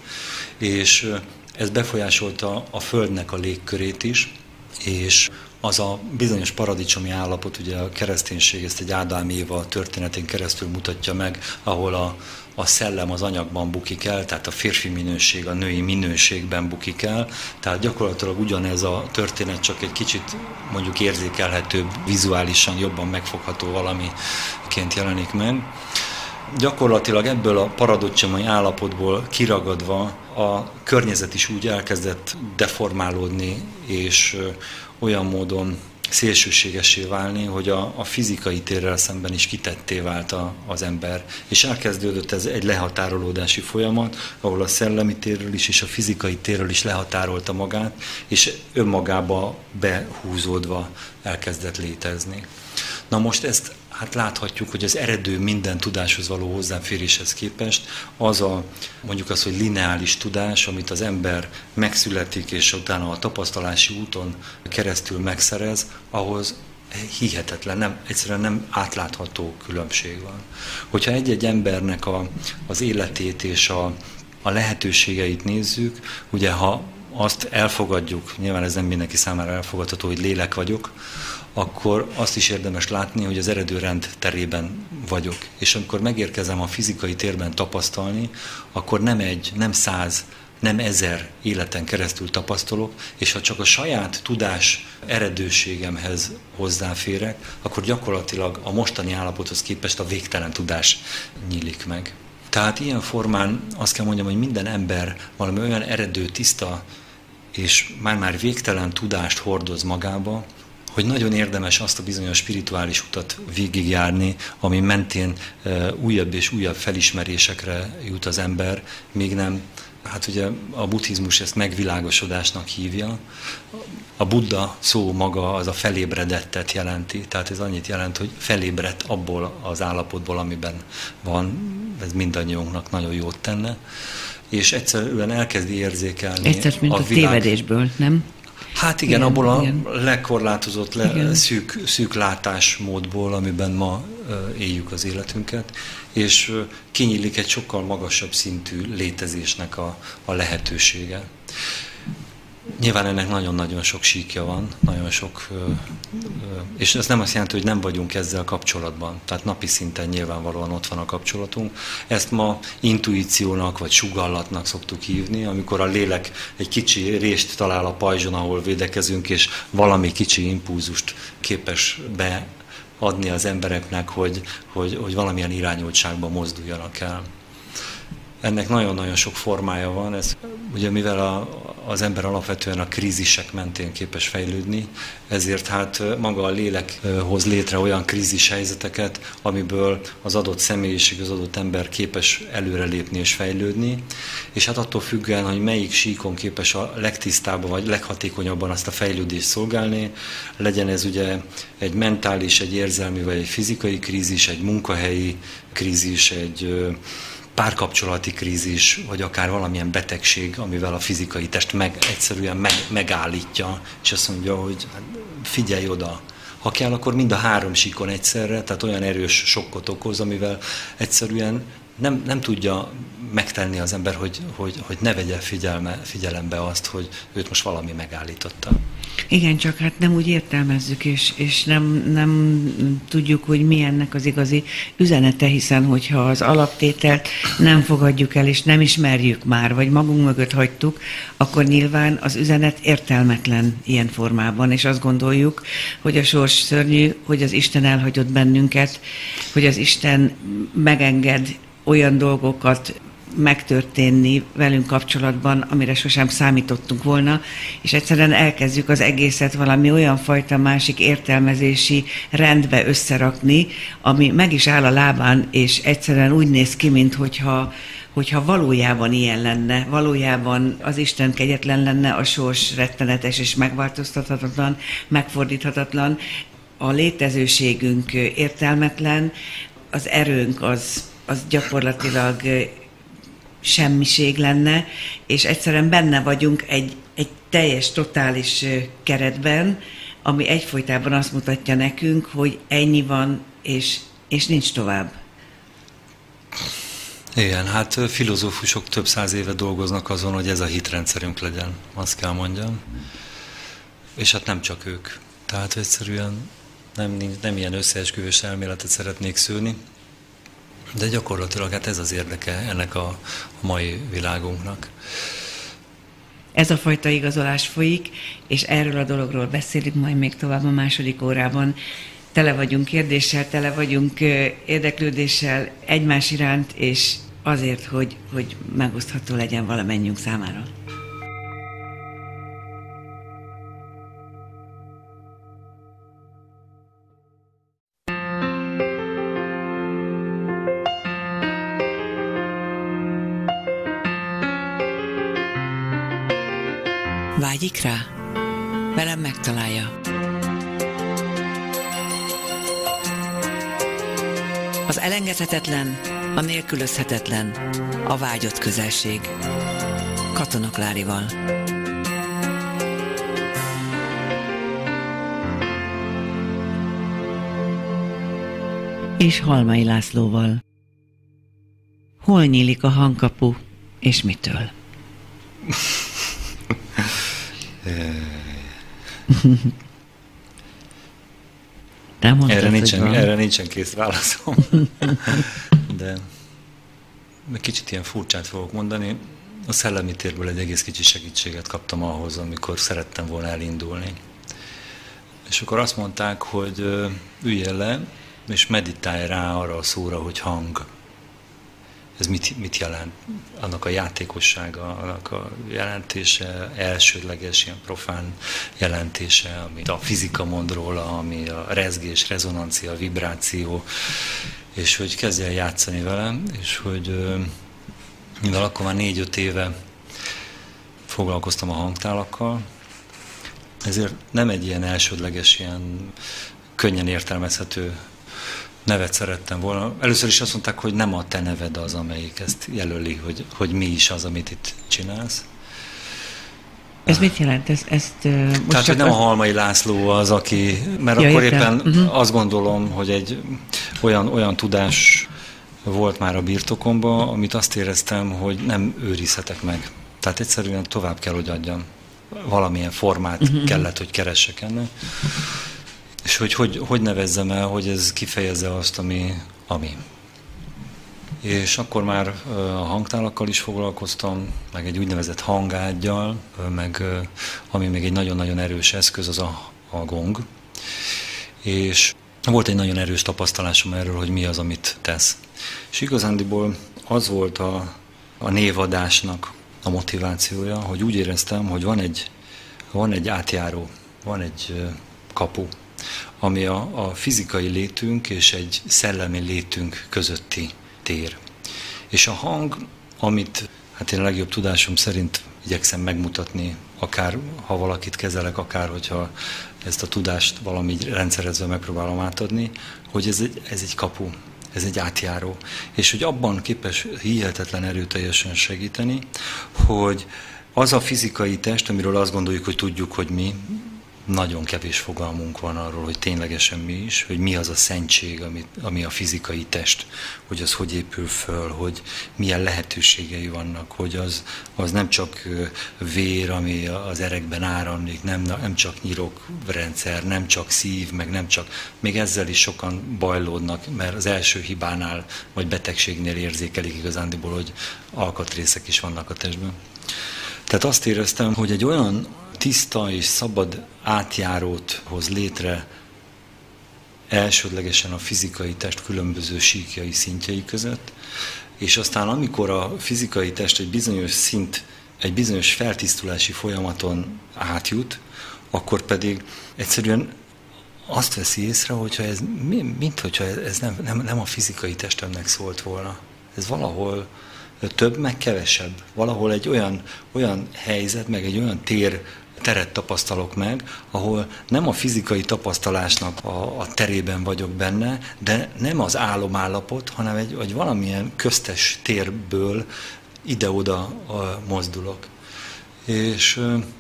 és ez befolyásolta a Földnek a légkörét is, és az a bizonyos paradicsomi állapot, ugye a kereszténység ezt egy Ádám Éva történetén keresztül mutatja meg, ahol a, a szellem az anyagban bukik el, tehát a férfi minőség a női minőségben bukik el, tehát gyakorlatilag ugyanez a történet, csak egy kicsit mondjuk érzékelhetőbb, vizuálisan jobban megfogható valamiként jelenik meg. Gyakorlatilag ebből a paradicsomi állapotból kiragadva a környezet is úgy elkezdett deformálódni, és olyan módon szélsőségessé válni, hogy a, a fizikai térrel szemben is kitetté vált a, az ember. És elkezdődött ez egy lehatárolódási folyamat, ahol a szellemi térről is és a fizikai térről is lehatárolta magát, és önmagába behúzódva elkezdett létezni. Na most ezt hát láthatjuk, hogy az eredő minden tudáshoz való hozzáféréshez képest az a, mondjuk az, hogy lineáris tudás, amit az ember megszületik, és utána a tapasztalási úton keresztül megszerez, ahhoz hihetetlen, nem, egyszerűen nem átlátható különbség van. Hogyha egy-egy embernek a, az életét és a, a lehetőségeit nézzük, ugye ha azt elfogadjuk, nyilván ez nem mindenki számára elfogadható, hogy lélek vagyok, akkor azt is érdemes látni, hogy az eredőrend terében vagyok. És amikor megérkezem a fizikai térben tapasztalni, akkor nem egy, nem száz, nem ezer életen keresztül tapasztalok, és ha csak a saját tudás eredőségemhez hozzáférek, akkor gyakorlatilag a mostani állapothoz képest a végtelen tudás nyílik meg. Tehát ilyen formán azt kell mondjam, hogy minden ember valami olyan eredő, tiszta és már-már végtelen tudást hordoz magába, hogy nagyon érdemes azt a bizonyos spirituális utat végigjárni, ami mentén újabb és újabb felismerésekre jut az ember, még nem, hát ugye a buddhizmus ezt megvilágosodásnak hívja. A Buddha szó maga az a felébredettet jelenti, tehát ez annyit jelent, hogy felébredt abból az állapotból, amiben van, ez mindannyiunknak nagyon jót tenne, és egyszerűen elkezdi érzékelni Egyszer, mint a, a világ... tévedésből, nem? Hát igen, igen abból igen. a legkorlátozott, le, szűk, szűk látásmódból, amiben ma uh, éljük az életünket, és uh, kinyílik egy sokkal magasabb szintű létezésnek a, a lehetősége. Nyilván ennek nagyon-nagyon sok síkja van, nagyon sok, és ez nem azt jelenti, hogy nem vagyunk ezzel kapcsolatban. Tehát napi szinten nyilvánvalóan ott van a kapcsolatunk. Ezt ma intuíciónak vagy sugallatnak szoktuk hívni, amikor a lélek egy kicsi rést talál a pajzson, ahol védekezünk, és valami kicsi impulzust képes beadni az embereknek, hogy, hogy, hogy valamilyen irányultságba mozduljanak el. Ennek nagyon-nagyon sok formája van, ez, ugye mivel a, az ember alapvetően a krízisek mentén képes fejlődni, ezért hát maga a lélek hoz létre olyan krízis helyzeteket, amiből az adott személyiség, az adott ember képes előrelépni és fejlődni, és hát attól függően, hogy melyik síkon képes a legtisztábban vagy leghatékonyabban azt a fejlődést szolgálni, legyen ez ugye egy mentális, egy érzelmi vagy egy fizikai krízis, egy munkahelyi krízis, egy párkapcsolati krízis, vagy akár valamilyen betegség, amivel a fizikai test meg, egyszerűen meg, megállítja, és azt mondja, hogy figyelj oda. Ha kell, akkor mind a három síkon egyszerre, tehát olyan erős sokkot okoz, amivel egyszerűen nem, nem tudja megtenni az ember, hogy, hogy, hogy ne vegye figyelme, figyelembe azt, hogy őt most valami megállította. Igen, csak hát nem úgy értelmezzük, és, és nem, nem tudjuk, hogy mi ennek az igazi üzenete, hiszen hogyha az alaptételt nem fogadjuk el, és nem ismerjük már, vagy magunk mögött hagytuk, akkor nyilván az üzenet értelmetlen ilyen formában, és azt gondoljuk, hogy a sors szörnyű, hogy az Isten elhagyott bennünket, hogy az Isten megenged olyan dolgokat megtörténni velünk kapcsolatban, amire sosem számítottunk volna, és egyszerűen elkezdjük az egészet valami olyan fajta másik értelmezési rendbe összerakni, ami meg is áll a lábán, és egyszerűen úgy néz ki, minthogyha hogyha valójában ilyen lenne, valójában az Isten kegyetlen lenne, a sors rettenetes és megváltoztathatatlan, megfordíthatatlan, a létezőségünk értelmetlen, az erőnk az, az gyakorlatilag semmiség lenne, és egyszerűen benne vagyunk egy, egy teljes, totális keretben, ami egyfolytában azt mutatja nekünk, hogy ennyi van, és, és nincs tovább. Igen, hát filozófusok több száz éve dolgoznak azon, hogy ez a hitrendszerünk legyen, azt kell mondjam. És hát nem csak ők. Tehát egyszerűen nem, nem ilyen összeesküvés elméletet szeretnék szőni, de gyakorlatilag hát ez az érdeke ennek a mai világunknak. Ez a fajta igazolás folyik, és erről a dologról beszélünk majd még tovább a második órában. Tele vagyunk kérdéssel, tele vagyunk érdeklődéssel egymás iránt, és azért, hogy, hogy megosztható legyen valamennyünk számára. Vágyik rá? Velem megtalálja. Az elengedhetetlen, a nélkülözhetetlen, a vágyott közelség. Katona Klárival. És Halmai Lászlóval. Hol nyílik a hangkapu, és mitől? Erre nincsen, erre nincsen kész válaszom. De egy kicsit ilyen furcsát fogok mondani. A szellemi térből egy egész kicsi segítséget kaptam ahhoz, amikor szerettem volna elindulni. És akkor azt mondták, hogy üljél le, és meditálj rá arra a szóra, hogy hang. Ez mit, mit jelent? Annak a játékossága, annak a jelentése, elsődleges, ilyen profán jelentése, amit a fizika mond róla, ami a rezgés, rezonancia, vibráció, és hogy kezdj el játszani vele, és hogy mivel akkor már négy-öt éve foglalkoztam a hangtálakkal, ezért nem egy ilyen elsődleges, ilyen könnyen értelmezhető nevet szerettem volna. Először is azt mondták, hogy nem a te neved az, amelyik ezt jelöli, hogy, hogy mi is az, amit itt csinálsz. Ez mit jelent? Ez, ezt, uh, most Tehát, hogy nem az... a Halmai László az, aki, mert ja, akkor értem. éppen uh-huh. azt gondolom, hogy egy olyan, olyan tudás volt már a birtokomban, amit azt éreztem, hogy nem őrizhetek meg. Tehát egyszerűen tovább kell, hogy adjam. Valamilyen formát uh-huh. kellett, hogy keressek ennek. És hogy, hogy hogy nevezzem el, hogy ez kifejezze azt, ami, ami. És akkor már a hangtálakkal is foglalkoztam, meg egy úgynevezett hangággyal, meg ami még egy nagyon-nagyon erős eszköz, az a, a gong. És volt egy nagyon erős tapasztalásom erről, hogy mi az, amit tesz. És igazándiból az volt a, a névadásnak a motivációja, hogy úgy éreztem, hogy van egy, van egy átjáró, van egy kapu, ami a, a fizikai létünk és egy szellemi létünk közötti tér. És a hang, amit hát én a legjobb tudásom szerint igyekszem megmutatni, akár ha valakit kezelek, akár hogyha ezt a tudást valami rendszerezve megpróbálom átadni, hogy ez egy, ez egy kapu, ez egy átjáró. És hogy abban képes hihetetlen erőteljesen segíteni, hogy az a fizikai test, amiről azt gondoljuk, hogy tudjuk, hogy mi, nagyon kevés fogalmunk van arról, hogy ténylegesen mi is, hogy mi az a szentség, ami, ami a fizikai test, hogy az hogy épül föl, hogy milyen lehetőségei vannak, hogy az, az nem csak vér, ami az erekben áramlik, nem, nem csak nyirokrendszer, nem csak szív, meg nem csak, még ezzel is sokan bajlódnak, mert az első hibánál, vagy betegségnél érzékelik igazándiból, hogy alkatrészek is vannak a testben. Tehát azt éreztem, hogy egy olyan tiszta és szabad átjárót hoz létre elsődlegesen a fizikai test különböző síkjai, szintjei között, és aztán amikor a fizikai test egy bizonyos szint, egy bizonyos feltisztulási folyamaton átjut, akkor pedig egyszerűen azt veszi észre, hogyha ez, mint hogyha ez nem, nem, nem a fizikai testemnek szólt volna. Ez valahol több, meg kevesebb. Valahol egy olyan, olyan helyzet, meg egy olyan tér, teret tapasztalok meg, ahol nem a fizikai tapasztalásnak a, a terében vagyok benne, de nem az álomállapot, hanem egy, egy valamilyen köztes térből ide-oda mozdulok. És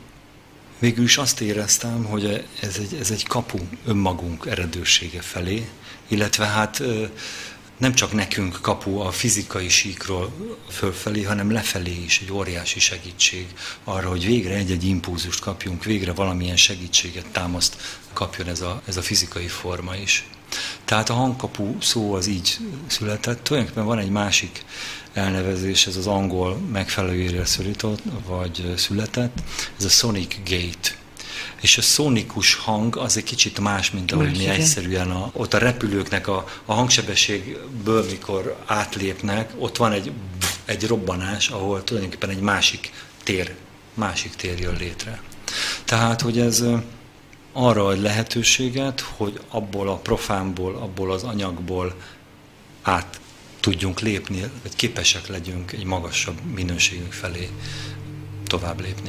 végül is azt éreztem, hogy ez egy, ez egy kapu önmagunk eredősége felé, illetve hát nem csak nekünk kapu a fizikai síkról fölfelé, hanem lefelé is egy óriási segítség arra, hogy végre egy-egy impulzust kapjunk, végre valamilyen segítséget, támaszt kapjon ez a, ez a fizikai forma is. Tehát a hangkapu szó az így született. Tulajdonképpen van egy másik elnevezés, ez az angol megfelelőjére szorított, vagy született, ez a sonic gate. És a szonikus hang az egy kicsit más, mint ahogy más, mi igen. egyszerűen a, ott a repülőknek a, a hangsebességből, mikor átlépnek, ott van egy, egy robbanás, ahol tulajdonképpen egy másik tér, másik tér jön létre. Tehát, hogy ez arra ad lehetőséget, hogy abból a profánból, abból az anyagból át tudjunk lépni, vagy képesek legyünk egy magasabb minőségünk felé tovább lépni.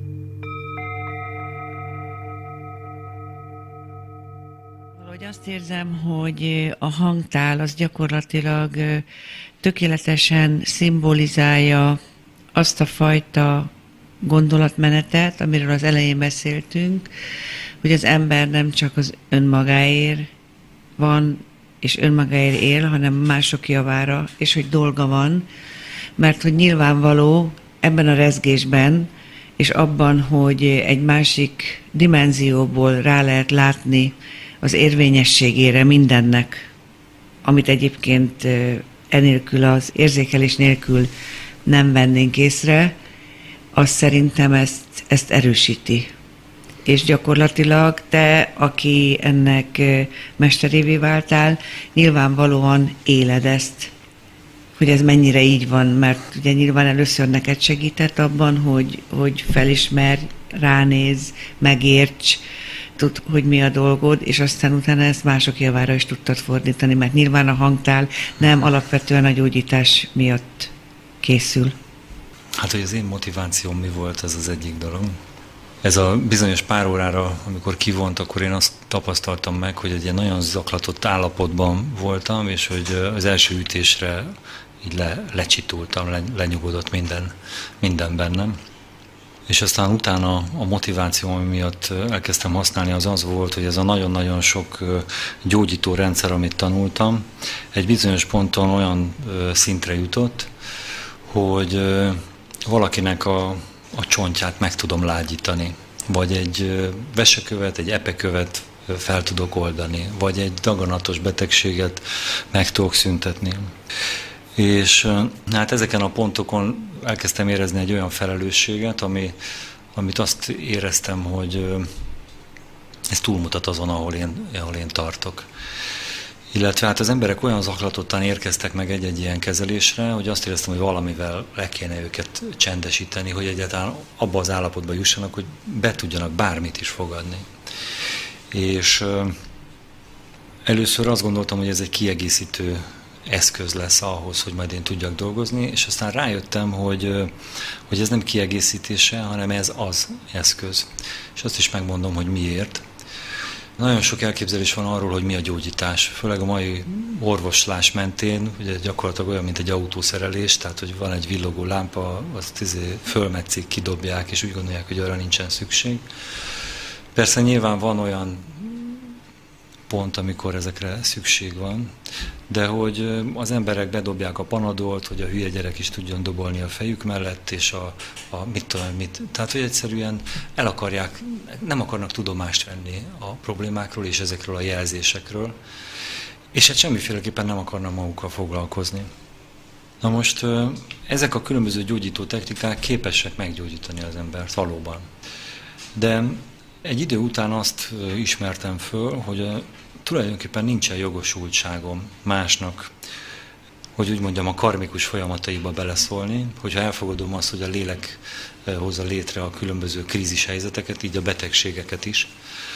Hogy azt érzem, hogy a hangtál az gyakorlatilag tökéletesen szimbolizálja azt a fajta gondolatmenetet, amiről az elején beszéltünk, hogy az ember nem csak az önmagáért van, és önmagáért él, hanem mások javára, és hogy dolga van, mert hogy nyilvánvaló ebben a rezgésben, és abban, hogy egy másik dimenzióból rá lehet látni az érvényességére mindennek, amit egyébként enélkül, az érzékelés nélkül nem vennénk észre, az szerintem ezt, ezt erősíti. És gyakorlatilag te, aki ennek mesterévé váltál, nyilvánvalóan éled ezt, hogy ez mennyire így van, mert ugye nyilván először neked segített abban, hogy, hogy felismerj, ránéz, megérts, tudd, hogy mi a dolgod, és aztán utána ezt mások javára is tudtad fordítani, mert nyilván a hangtál nem alapvetően a gyógyítás miatt készül. Hát, hogy az én motivációm mi volt, ez az egyik dolog. Ez a bizonyos pár órára, amikor kivont, akkor én azt tapasztaltam meg, hogy egy ilyen nagyon zaklatott állapotban voltam, és hogy az első ütésre így le, lecsitultam, le, lenyugodott minden, minden bennem. És aztán utána a motiváció, ami miatt elkezdtem használni, az az volt, hogy ez a nagyon-nagyon sok gyógyító rendszer, amit tanultam, egy bizonyos ponton olyan szintre jutott, hogy valakinek a, a csontját meg tudom lágyítani, vagy egy vesekövet, egy epekövet fel tudok oldani, vagy egy daganatos betegséget meg tudok szüntetni. És hát ezeken a pontokon elkezdtem érezni egy olyan felelősséget, ami, amit azt éreztem, hogy ez túlmutat azon, ahol én, ahol én tartok. Illetve hát az emberek olyan zaklatottan érkeztek meg egy-egy ilyen kezelésre, hogy azt éreztem, hogy valamivel le kéne őket csendesíteni, hogy egyáltalán abba az állapotba jussanak, hogy be tudjanak bármit is fogadni. És először azt gondoltam, hogy ez egy kiegészítő eszköz lesz ahhoz, hogy majd én tudjak dolgozni, és aztán rájöttem, hogy, hogy ez nem kiegészítése, hanem ez az eszköz. És azt is megmondom, hogy miért. Nagyon sok elképzelés van arról, hogy mi a gyógyítás, főleg a mai orvoslás mentén, ugye gyakorlatilag olyan, mint egy autószerelés, tehát hogy van egy villogó lámpa, azt izé fölmetszik, kidobják, és úgy gondolják, hogy arra nincsen szükség. Persze nyilván van olyan pont, amikor ezekre szükség van, de hogy az emberek bedobják a panadolt, hogy a hülye gyerek is tudjon dobolni a fejük mellett, és a, a mit tudom, mit. Tehát, hogy egyszerűen el akarják, nem akarnak tudomást venni a problémákról és ezekről a jelzésekről, és hát semmiféleképpen nem akarnak magukkal foglalkozni. Na most ezek a különböző gyógyító technikák képesek meggyógyítani az embert valóban. De egy idő után azt ismertem föl, hogy a, tulajdonképpen nincsen jogosultságom másnak, hogy úgy mondjam, a karmikus folyamataiba beleszólni, hogyha elfogadom azt, hogy a lélek hozza létre a különböző krízis helyzeteket, így a betegségeket is,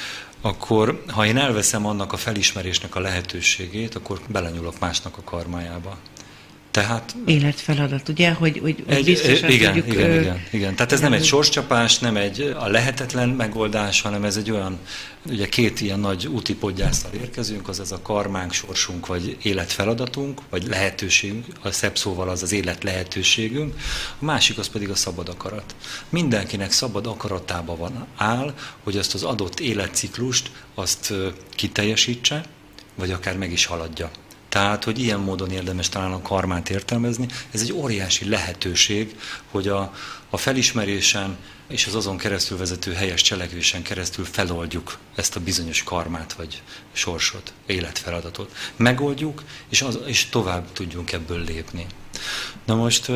akkor ha én elveszem annak a felismerésnek a lehetőségét, akkor belenyúlok másnak a karmájába. Tehát, életfeladat, ugye? Hogy, hogy, hogy egy, biztosan igen, tudjuk... Igen, ö... igen, igen. Tehát ez nem egy sorscsapás, nem egy a lehetetlen megoldás, hanem ez egy olyan, ugye két ilyen nagy útipodgyásztal érkezünk, az ez a karmánk, sorsunk, vagy életfeladatunk, vagy lehetőségünk, a szebb szóval az az élet lehetőségünk, a másik az pedig a szabad akarat. Mindenkinek szabad akaratában van áll, hogy azt az adott életciklust azt kiteljesítse, vagy akár meg is haladja. Tehát, hogy ilyen módon érdemes talán a karmát értelmezni, ez egy óriási lehetőség, hogy a, a felismerésen és az azon keresztül vezető helyes cselekvésen keresztül feloldjuk ezt a bizonyos karmát, vagy sorsot, életfeladatot. Megoldjuk, és, az, és tovább tudjunk ebből lépni. Na most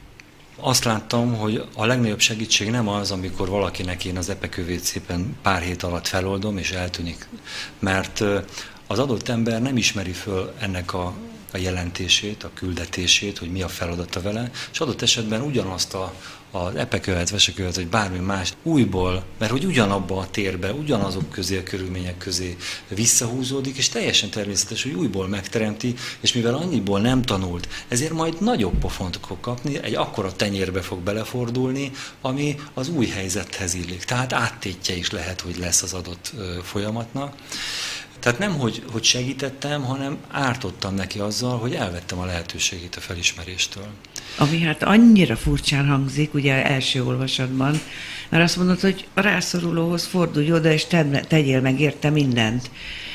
azt láttam, hogy a legnagyobb segítség nem az, amikor valakinek én az epekövét szépen pár hét alatt feloldom, és eltűnik, mert az adott ember nem ismeri föl ennek a, a jelentését, a küldetését, hogy mi a feladata vele, és adott esetben ugyanazt a, az epekövet, vesekövet, vagy bármi más újból, mert hogy ugyanabba a térbe, ugyanazok közé, a körülmények közé visszahúzódik, és teljesen természetes, hogy újból megteremti, és mivel annyiból nem tanult, ezért majd nagyobb pofont fog kapni, egy akkora tenyérbe fog belefordulni, ami az új helyzethez illik. Tehát áttétje is lehet, hogy lesz az adott ö, folyamatnak. Tehát nem, hogy, hogy segítettem, hanem ártottam neki azzal, hogy elvettem a lehetőségét a felismeréstől. Ami hát annyira furcsán hangzik, ugye első olvasatban, mert azt mondod, hogy a rászorulóhoz fordulj oda, és tedd, tegyél meg érte mindent.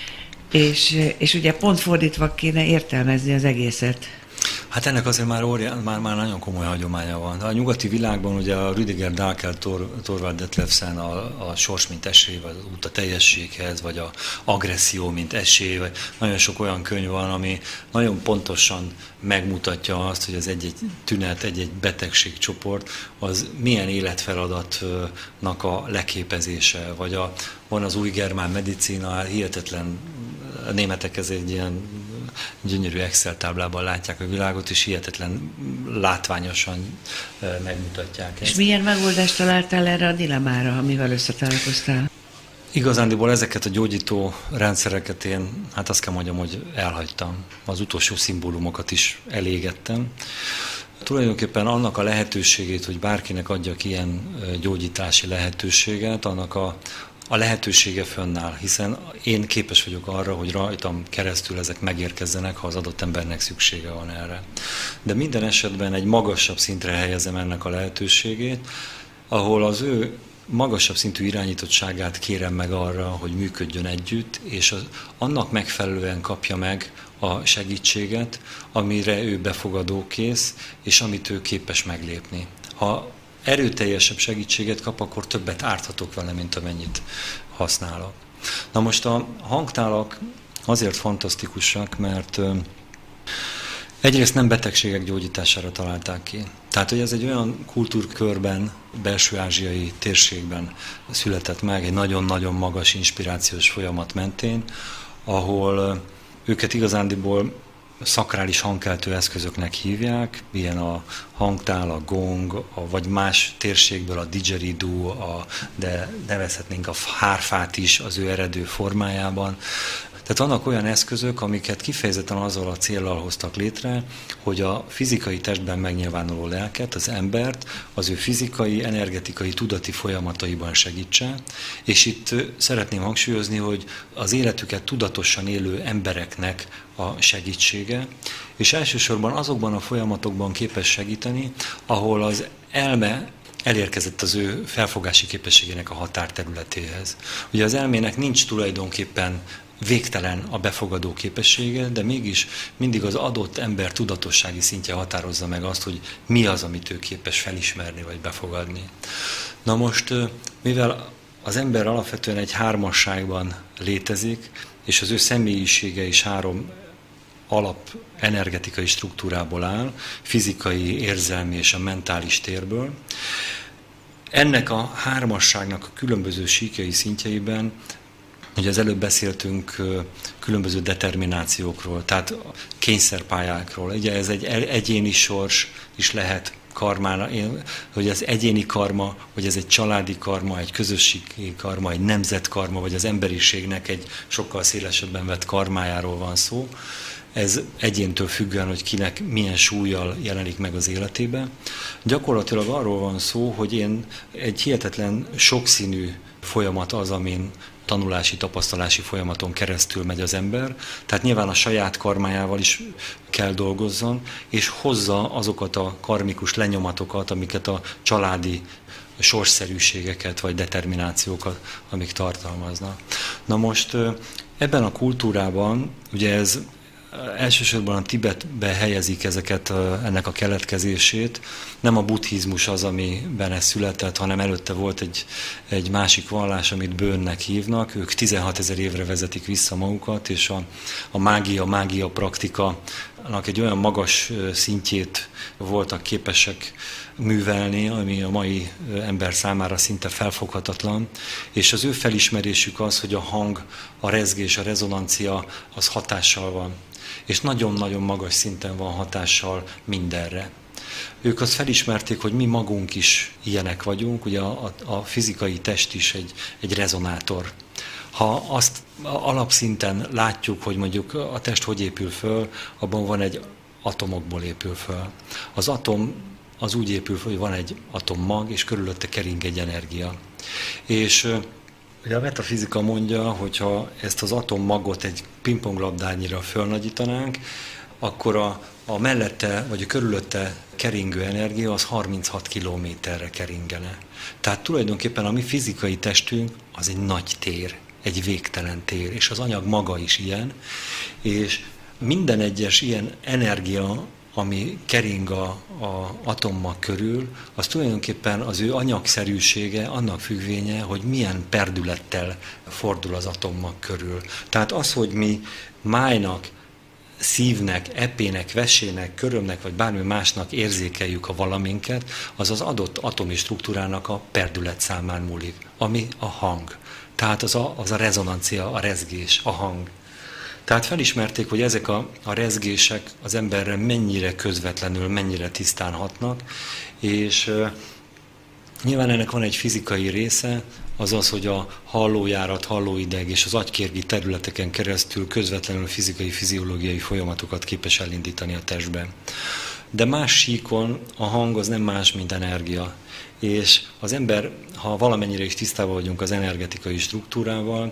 És, és ugye pont fordítva kéne értelmezni az egészet. Hát ennek azért már, óriá, már, már nagyon komoly hagyománya van. A nyugati világban ugye a Rüdiger Dahlkel, Tor, Thorvald Detlefsen a, a sors mint esély, vagy az út a teljességhez, vagy a agresszió mint esély, vagy nagyon sok olyan könyv van, ami nagyon pontosan megmutatja azt, hogy az egy-egy tünet, egy-egy betegségcsoport, az milyen életfeladatnak a leképezése, vagy a, van az új germán medicína, hihetetlen, a németek ez egy ilyen gyönyörű Excel táblában látják a világot, és hihetetlen látványosan megmutatják ezt. És milyen megoldást találtál erre a dilemmára, amivel összetalálkoztál? Igazándiból ezeket a gyógyító rendszereket én, hát azt kell mondjam, hogy elhagytam. Az utolsó szimbólumokat is elégettem. Tulajdonképpen annak a lehetőségét, hogy bárkinek adjak ilyen gyógyítási lehetőséget, annak a A lehetősége fönnáll, hiszen én képes vagyok arra, hogy rajtam keresztül ezek megérkezzenek, ha az adott embernek szüksége van erre. De minden esetben egy magasabb szintre helyezem ennek a lehetőségét, ahol az ő magasabb szintű irányítottságát kérem meg arra, hogy működjön együtt, és az, annak megfelelően kapja meg a segítséget, amire ő befogadókész, és amit ő képes meglépni. Ha erőteljesebb segítséget kap, akkor többet árthatok vele, mint amennyit használok. Na most a hangtálak azért fantasztikusak, mert egyrészt nem betegségek gyógyítására találták ki. Tehát, hogy ez egy olyan kultúrkörben, belső-ázsiai térségben született meg, egy nagyon-nagyon magas inspirációs folyamat mentén, ahol őket igazándiból szakrális hangkeltő eszközöknek hívják, ilyen a hangtál, a gong, a, vagy más térségből a didgeridoo, a, de nevezhetnénk a hárfát is az ő eredő formájában. Tehát vannak olyan eszközök, amiket kifejezetten azzal a céllal hoztak létre, hogy a fizikai testben megnyilvánuló lelket, az embert, az ő fizikai, energetikai, tudati folyamataiban segítse, és itt szeretném hangsúlyozni, hogy az életüket tudatosan élő embereknek a segítsége, és elsősorban azokban a folyamatokban képes segíteni, ahol az elme elérkezett az ő felfogási képességének a határterületéhez. Ugye az elmének nincs tulajdonképpen végtelen a befogadó képessége, de mégis mindig az adott ember tudatossági szintje határozza meg azt, hogy mi az, amit ő képes felismerni vagy befogadni. Na most, mivel az ember alapvetően egy hármasságban létezik, és az ő személyisége is három alap energetikai struktúrából áll, fizikai, érzelmi és a mentális térből, ennek a hármasságnak a különböző síkjai szintjeiben, ugye az előbb beszéltünk különböző determinációkról, tehát kényszerpályákról. Ugye ez egy egyéni sors is lehet karmára, hogy az egyéni karma, vagy ez egy családi karma, egy közösségi karma, egy nemzetkarma, vagy az emberiségnek egy sokkal szélesebben vett karmájáról van szó. Ez egyéntől függően, hogy kinek milyen súllyal jelenik meg az életében. Gyakorlatilag arról van szó, hogy én egy hihetetlen sokszínű folyamat az, amin tanulási, tapasztalási folyamaton keresztül megy az ember, tehát nyilván a saját karmájával is kell dolgozzon, és hozza azokat a karmikus lenyomatokat, amiket a családi sorsszerűségeket vagy determinációkat, amik tartalmaznak. Na most ebben a kultúrában, ugye ez elsősorban a Tibetbe helyezik ezeket, ennek a keletkezését. Nem a buddhizmus az, amiben ez született, hanem előtte volt egy, egy másik vallás, amit bőnnek hívnak. Ők tizenhatezer évre vezetik vissza magukat, és a, a mágia, mágia praktika egy olyan magas szintjét voltak képesek művelni, ami a mai ember számára szinte felfoghatatlan, és az ő felismerésük az, hogy a hang, a rezgés, a rezonancia az hatással van, és nagyon-nagyon magas szinten van hatással mindenre. Ők azt felismerték, hogy mi magunk is ilyenek vagyunk, ugye a, a, a fizikai test is egy, egy rezonátor. Ha azt alapszinten látjuk, hogy mondjuk a test hogy épül föl, abban van egy atomokból épül föl. Az atom az úgy épül föl, hogy van egy atommag, és körülötte kering egy energia. És ugye a metafizika mondja, hogy ha ezt az atommagot egy pingponglabdányira fölnagyítanánk, akkor a, a mellette, vagy a körülötte keringő energia az harminchat kilométerre keringene. Tehát tulajdonképpen a mi fizikai testünk az egy nagy tér, egy végtelen tér, és az anyag maga is ilyen, és minden egyes ilyen energia, ami kering a, a atommag körül, az tulajdonképpen az ő anyagszerűsége annak függvénye, hogy milyen perdülettel fordul az atommag körül. Tehát az, hogy mi májnak, szívnek, epének, vesének, körömnek, vagy bármi másnak érzékeljük a valaminket, az az adott atomi struktúrának a perdület számán múlik, ami a hang. Tehát az a, az a rezonancia, a rezgés, a hang. Tehát felismerték, hogy ezek a, a rezgések az emberre mennyire közvetlenül, mennyire tisztán hatnak, és uh, nyilván ennek van egy fizikai része, az az, hogy a hallójárat, hallóideg és az agykérgi területeken keresztül közvetlenül fizikai, fiziológiai folyamatokat képes elindítani a testben. De más síkon a hang az nem más, mint energia. És az ember, ha valamennyire is tisztában vagyunk az energetikai struktúrával,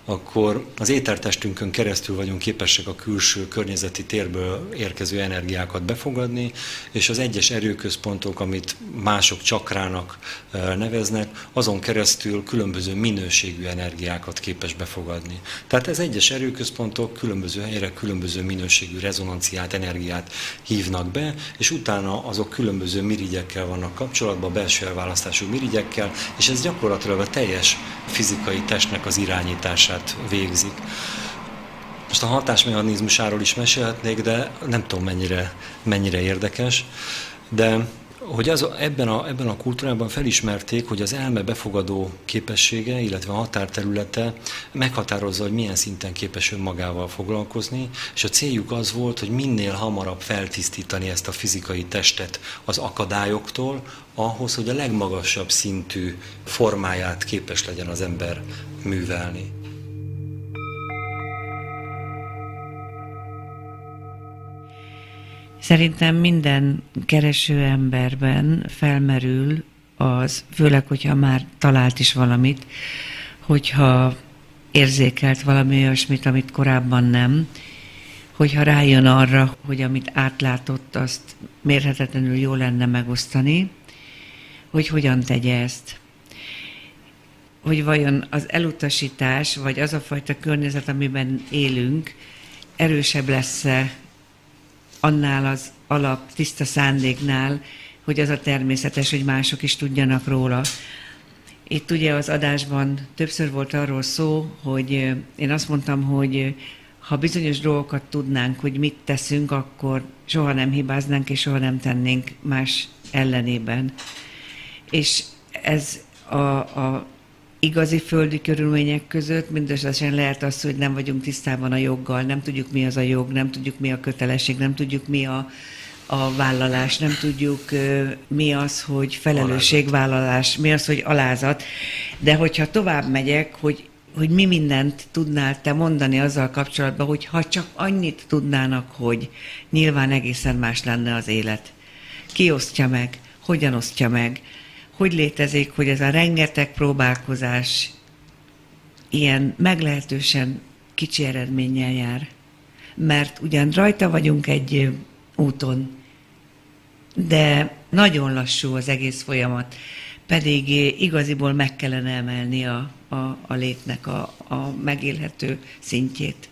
akkor az étertestünkön keresztül vagyunk képesek a külső környezeti térből érkező energiákat befogadni, és az egyes erőközpontok, amit mások csakrának neveznek, azon keresztül különböző minőségű energiákat képes befogadni. Tehát ez egyes erőközpontok különböző helyre különböző minőségű rezonanciát, energiát hívnak be, és utána azok különböző mirigyekkel vannak kapcsolatban, belső elválasztású mirigyekkel, és ez gyakorlatilag a teljes fizikai testnek az irányítását végzik. Most a hatásmechanizmusáról is mesélhetnék, de nem tudom mennyire, mennyire érdekes, de hogy az, ebben, a, ebben a kultúrában felismerték, hogy az elme befogadó képessége, illetve a határterülete meghatározza, hogy milyen szinten képes önmagával foglalkozni, és a céljuk az volt, hogy minél hamarabb feltisztítani ezt a fizikai testet az akadályoktól, ahhoz, hogy a legmagasabb szintű formáját képes legyen az ember művelni. Szerintem minden kereső emberben felmerül az, főleg, hogyha már talált is valamit, hogyha érzékelt valami olyasmit, amit korábban nem, hogyha rájön arra, hogy amit átlátott, azt mérhetetlenül jó lenne megosztani, hogy hogyan tegye ezt. Hogy vajon az elutasítás, vagy az a fajta környezet, amiben élünk, erősebb lesz-e annál az alap tiszta szándéknál, hogy az a természetes, hogy mások is tudjanak róla. Itt ugye az adásban többször volt arról szó, hogy én azt mondtam, hogy ha bizonyos dolgokat tudnánk, hogy mit teszünk, akkor soha nem hibáznánk, és soha nem tennénk más ellenében. És ez a, a igazi földi körülmények között mindösszesen lehet az, hogy nem vagyunk tisztában a joggal, nem tudjuk, mi az a jog, nem tudjuk, mi a kötelesség, nem tudjuk, mi a, a vállalás, nem tudjuk, mi az, hogy felelősségvállalás, mi az, hogy alázat. De hogyha tovább megyek, hogy, hogy mi mindent tudnál te mondani azzal kapcsolatban, hogy ha csak annyit tudnának, hogy nyilván egészen más lenne az élet. Ki osztja meg? Hogyan osztja meg? Hogy létezik, hogy ez a rengeteg próbálkozás ilyen meglehetősen kicsi eredménnyel jár. Mert ugyan rajta vagyunk egy úton, de nagyon lassú az egész folyamat, pedig igaziból meg kellene emelni a, a, a létnek a, a megélhető szintjét.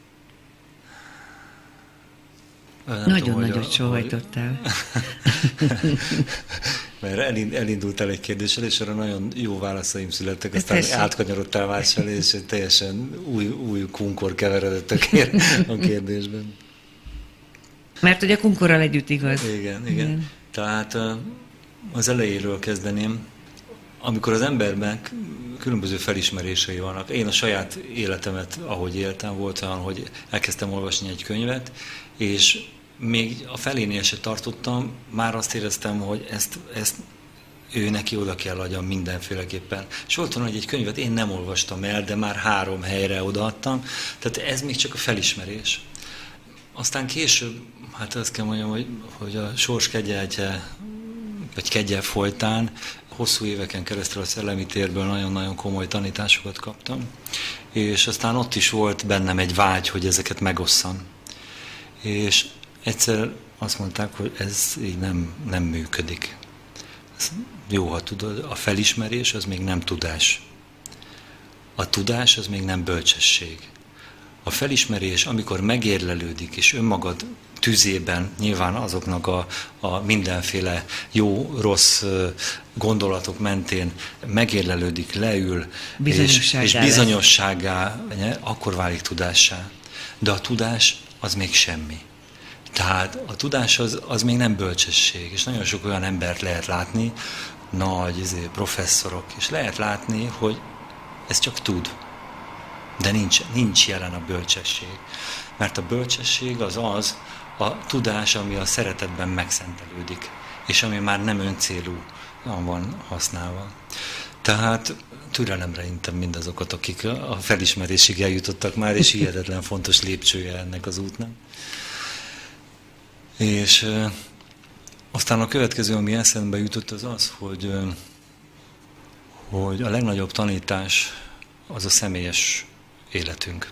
Nagyon nagyot sóhajtottál. Mert elindultál egy kérdéssel, és arra nagyon jó válaszaim születtek, aztán Tessék. átkanyarodtál mással, és teljesen új, új kunkor keveredett a, kér, a kérdésben. Mert ugye a kunkorral együtt igaz. Igen, igen, igen. Tehát az elejéről kezdeném. Amikor az emberben különböző felismerései vannak, én a saját életemet, ahogy éltem, volt olyan, hogy elkezdtem olvasni egy könyvet, és még a felénél se tartottam, már azt éreztem, hogy ezt, ezt ő neki oda kell adjam mindenféleképpen. És volt olyan, hogy egy könyvet én nem olvastam el, de már három helyre odaadtam, tehát ez még csak a felismerés. Aztán később, hát azt kell mondjam, hogy, hogy a sors kegyeltje, vagy kegyel folytán, hosszú éveken keresztül a szellemi térből nagyon-nagyon komoly tanításokat kaptam, és aztán ott is volt bennem egy vágy, hogy ezeket megosszam. És egyszer azt mondták, hogy ez így nem, nem működik. Ez jó, ha tudod, a felismerés az még nem tudás. A tudás az még nem bölcsesség. A felismerés, amikor megérlelődik, és önmagad tüzében, nyilván azoknak a, a mindenféle jó-rossz gondolatok mentén megérlelődik, leül, és, és bizonyosságá, akkor válik tudássá. De a tudás az még semmi. Tehát a tudás az, az még nem bölcsesség, és nagyon sok olyan embert lehet látni, nagy izé, professzorok, és lehet látni, hogy ez csak tud, de nincs, nincs jelen a bölcsesség. Mert a bölcsesség az az, a tudás, ami a szeretetben megszentelődik, és ami már nem öncélú van használva. Tehát türelemre intem mindazokat, akik a felismerésig eljutottak már, és hihetetlen fontos lépcsője ennek az útnak. És e, aztán a következő, ami eszembe jutott, az az, hogy, e, hogy a legnagyobb tanítás az a személyes életünk.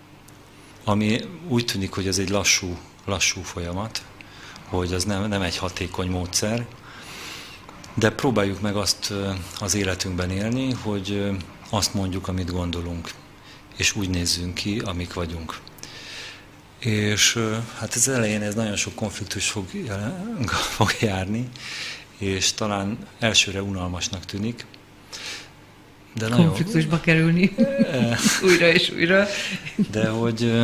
Ami úgy tűnik, hogy ez egy lassú, lassú folyamat, hogy az nem, nem egy hatékony módszer, de próbáljuk meg azt az életünkben élni, hogy azt mondjuk, amit gondolunk, és úgy nézzünk ki, amik vagyunk. És hát az elején ez nagyon sok konfliktus fog, fog járni, és talán elsőre unalmasnak tűnik. De nagyon, konfliktusba kerülni újra és újra. De hogy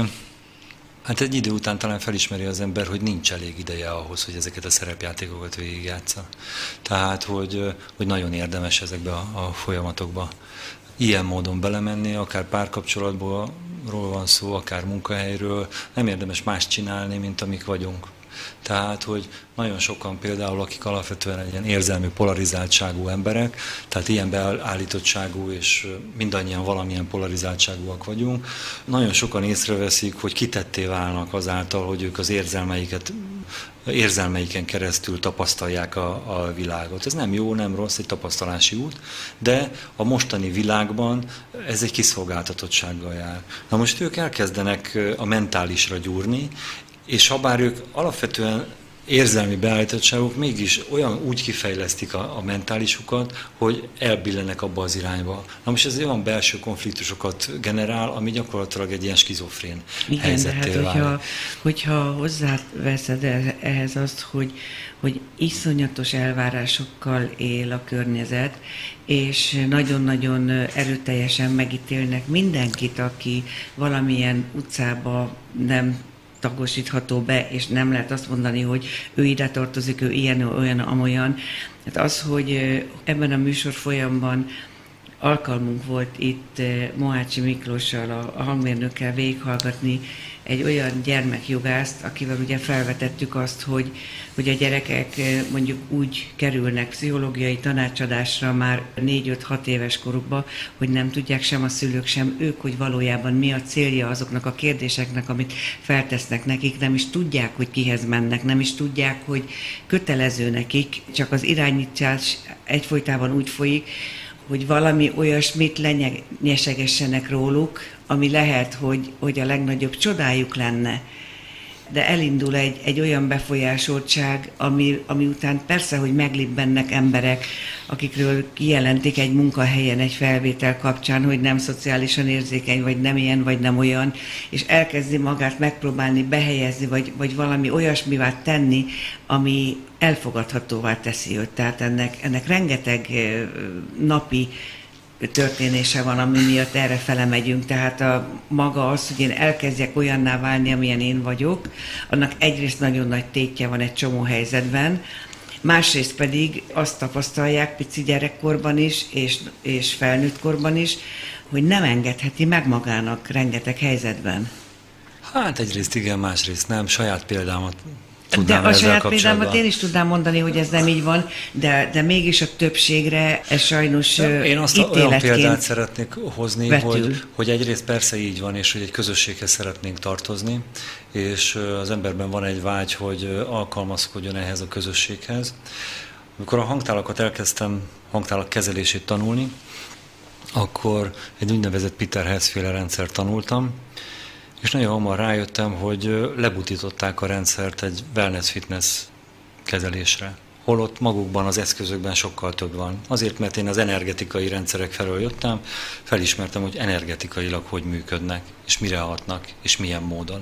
hát egy idő után talán felismeri az ember, hogy nincs elég ideje ahhoz, hogy ezeket a szerepjátékokat végigjátsza. Tehát, hogy, hogy nagyon érdemes ezekbe a, a folyamatokba ilyen módon belemenni, akár párkapcsolatból van szó, akár munkahelyről, nem érdemes más csinálni, mint amik vagyunk. Tehát, hogy nagyon sokan például, akik alapvetően egy ilyen érzelmi polarizáltságú emberek, tehát ilyen beállítottságú, és mindannyian valamilyen polarizáltságúak vagyunk, nagyon sokan észreveszik, hogy kitetté válnak azáltal, hogy ők az érzelmeiket, érzelmeiken keresztül tapasztalják a, a világot. Ez nem jó, nem rossz, egy tapasztalási út, de a mostani világban ez egy kiszolgáltatottsággal jár. Na most ők elkezdenek a mentálisra gyúrni, és habár ők alapvetően érzelmi beállítottságok, mégis olyan úgy kifejlesztik a, a mentálisukat, hogy elbillenek abba az irányba. Na most ez olyan belső konfliktusokat generál, ami gyakorlatilag egy ilyen skizofrén helyzetté válik. Hogyha, hogyha hozzáveszed ehhez azt, hogy, hogy iszonyatos elvárásokkal él a környezet, és nagyon-nagyon erőteljesen megítélnek mindenkit, aki valamilyen utcába nem tagosítható be, és nem lehet azt mondani, hogy ő ide tartozik, ő ilyen, olyan, amolyan. Hát az, hogy ebben a műsor folyamban alkalmunk volt itt Mohácsi Miklóssal, a, a hangmérnökkel végighallgatni egy olyan gyermekjogászt, akivel ugye felvetettük azt, hogy, hogy a gyerekek mondjuk úgy kerülnek pszichológiai tanácsadásra már négy-öt-hat éves korukba, hogy nem tudják sem a szülők, sem ők, hogy valójában mi a célja azoknak a kérdéseknek, amit feltesznek nekik, nem is tudják, hogy kihez mennek, nem is tudják, hogy kötelező nekik, csak az irányítás egyfolytában úgy folyik, hogy valami olyasmit lenyesegessenek róluk, ami lehet, hogy, hogy a legnagyobb csodájuk lenne. De elindul egy, egy olyan befolyásoltság, ami, ami után persze, hogy meglibbennek emberek, akikről kijelentik egy munkahelyen, egy felvétel kapcsán, hogy nem szociálisan érzékeny, vagy nem ilyen, vagy nem olyan, és elkezdi magát megpróbálni behelyezni, vagy, vagy valami olyasmivá tenni, ami elfogadhatóvá teszi őt. Tehát ennek, ennek rengeteg napi történése van, ami miatt erre fele megyünk. Tehát a maga az, hogy én elkezdjek olyanná válni, amilyen én vagyok, annak egyrészt nagyon nagy tétje van egy csomó helyzetben, másrészt pedig azt tapasztalják pici gyerekkorban is, és, és felnőtt korban is, hogy nem engedheti meg magának rengeteg helyzetben. Hát egyrészt igen, másrészt nem. Saját példámat de a saját példámat én is tudnám mondani, hogy ez nem így van, de, de mégis a többségre ez sajnos ítéletként Én azt olyan példát szeretnék hozni, hogy, hogy egyrészt persze így van, és hogy egy közösséghez szeretnénk tartozni, és az emberben van egy vágy, hogy alkalmazkodjon ehhez a közösséghez. Amikor a hangtálakat elkezdtem, hangtálak kezelését tanulni, akkor egy úgynevezett Peter Hess-féle rendszert tanultam, és nagyon hamar rájöttem, hogy lebutították a rendszert egy wellness-fitness kezelésre. Holott magukban az eszközökben sokkal több van. Azért, mert én az energetikai rendszerek felől jöttem, felismertem, hogy energetikailag hogy működnek, és mire hatnak, és milyen módon.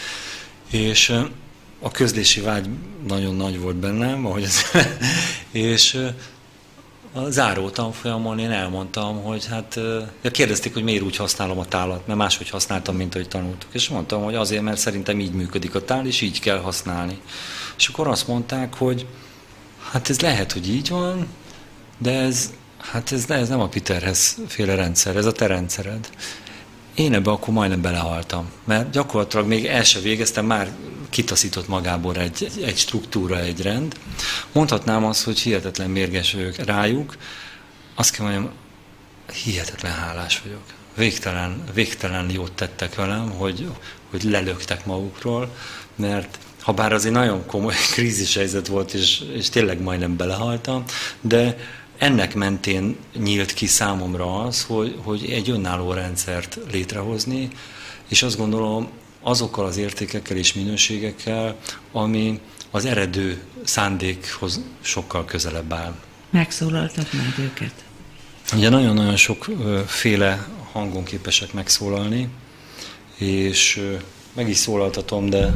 És a közlési vágy nagyon nagy volt bennem, ahogy ez, és a záró tanfolyamon én elmondtam, hogy hát, ja, kérdezték, hogy miért úgy használom a tálat, mert máshogy használtam, mint ahogy tanultuk. És mondtam, hogy azért, mert szerintem így működik a tál, és így kell használni. És akkor azt mondták, hogy hát ez lehet, hogy így van, de ez, hát ez, ez nem a Peter Hess-féle rendszer, ez a te rendszered. Én ebbe akkor majdnem belehaltam, mert gyakorlatilag még el se végeztem, már kitaszított magából egy, egy struktúra, egy rend. Mondhatnám azt, hogy hihetetlen mérges vagyok rájuk, azt kell mondjam, hihetetlen hálás vagyok. Végtelen, végtelen jót tettek velem, hogy, hogy lelöktek magukról, mert ha bár az egy nagyon komoly krízis helyzet volt, és, és tényleg majdnem belehaltam, de ennek mentén nyílt ki számomra az, hogy, hogy egy önálló rendszert létrehozni, és azt gondolom azokkal az értékekkel és minőségekkel, ami az eredő szándékhoz sokkal közelebb áll. Megszólaltatnád őket? Ugye nagyon-nagyon sokféle hangon képesek megszólalni, és meg is szólaltatom, de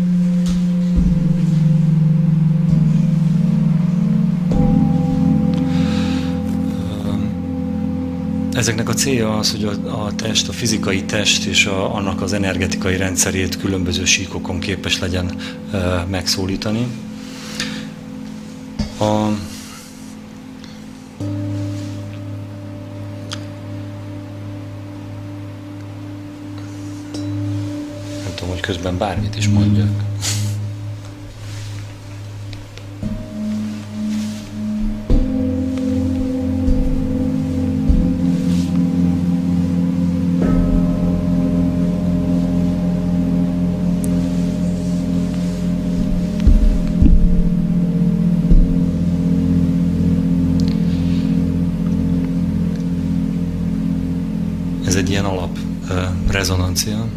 ezeknek a célja az, hogy a, a test, a fizikai test és a, annak az energetikai rendszerét különböző síkokon képes legyen e, megszólítani. A, nem tudom, hogy közben bármit is mondjak. Ez egy ilyen alap uh, rezonancia.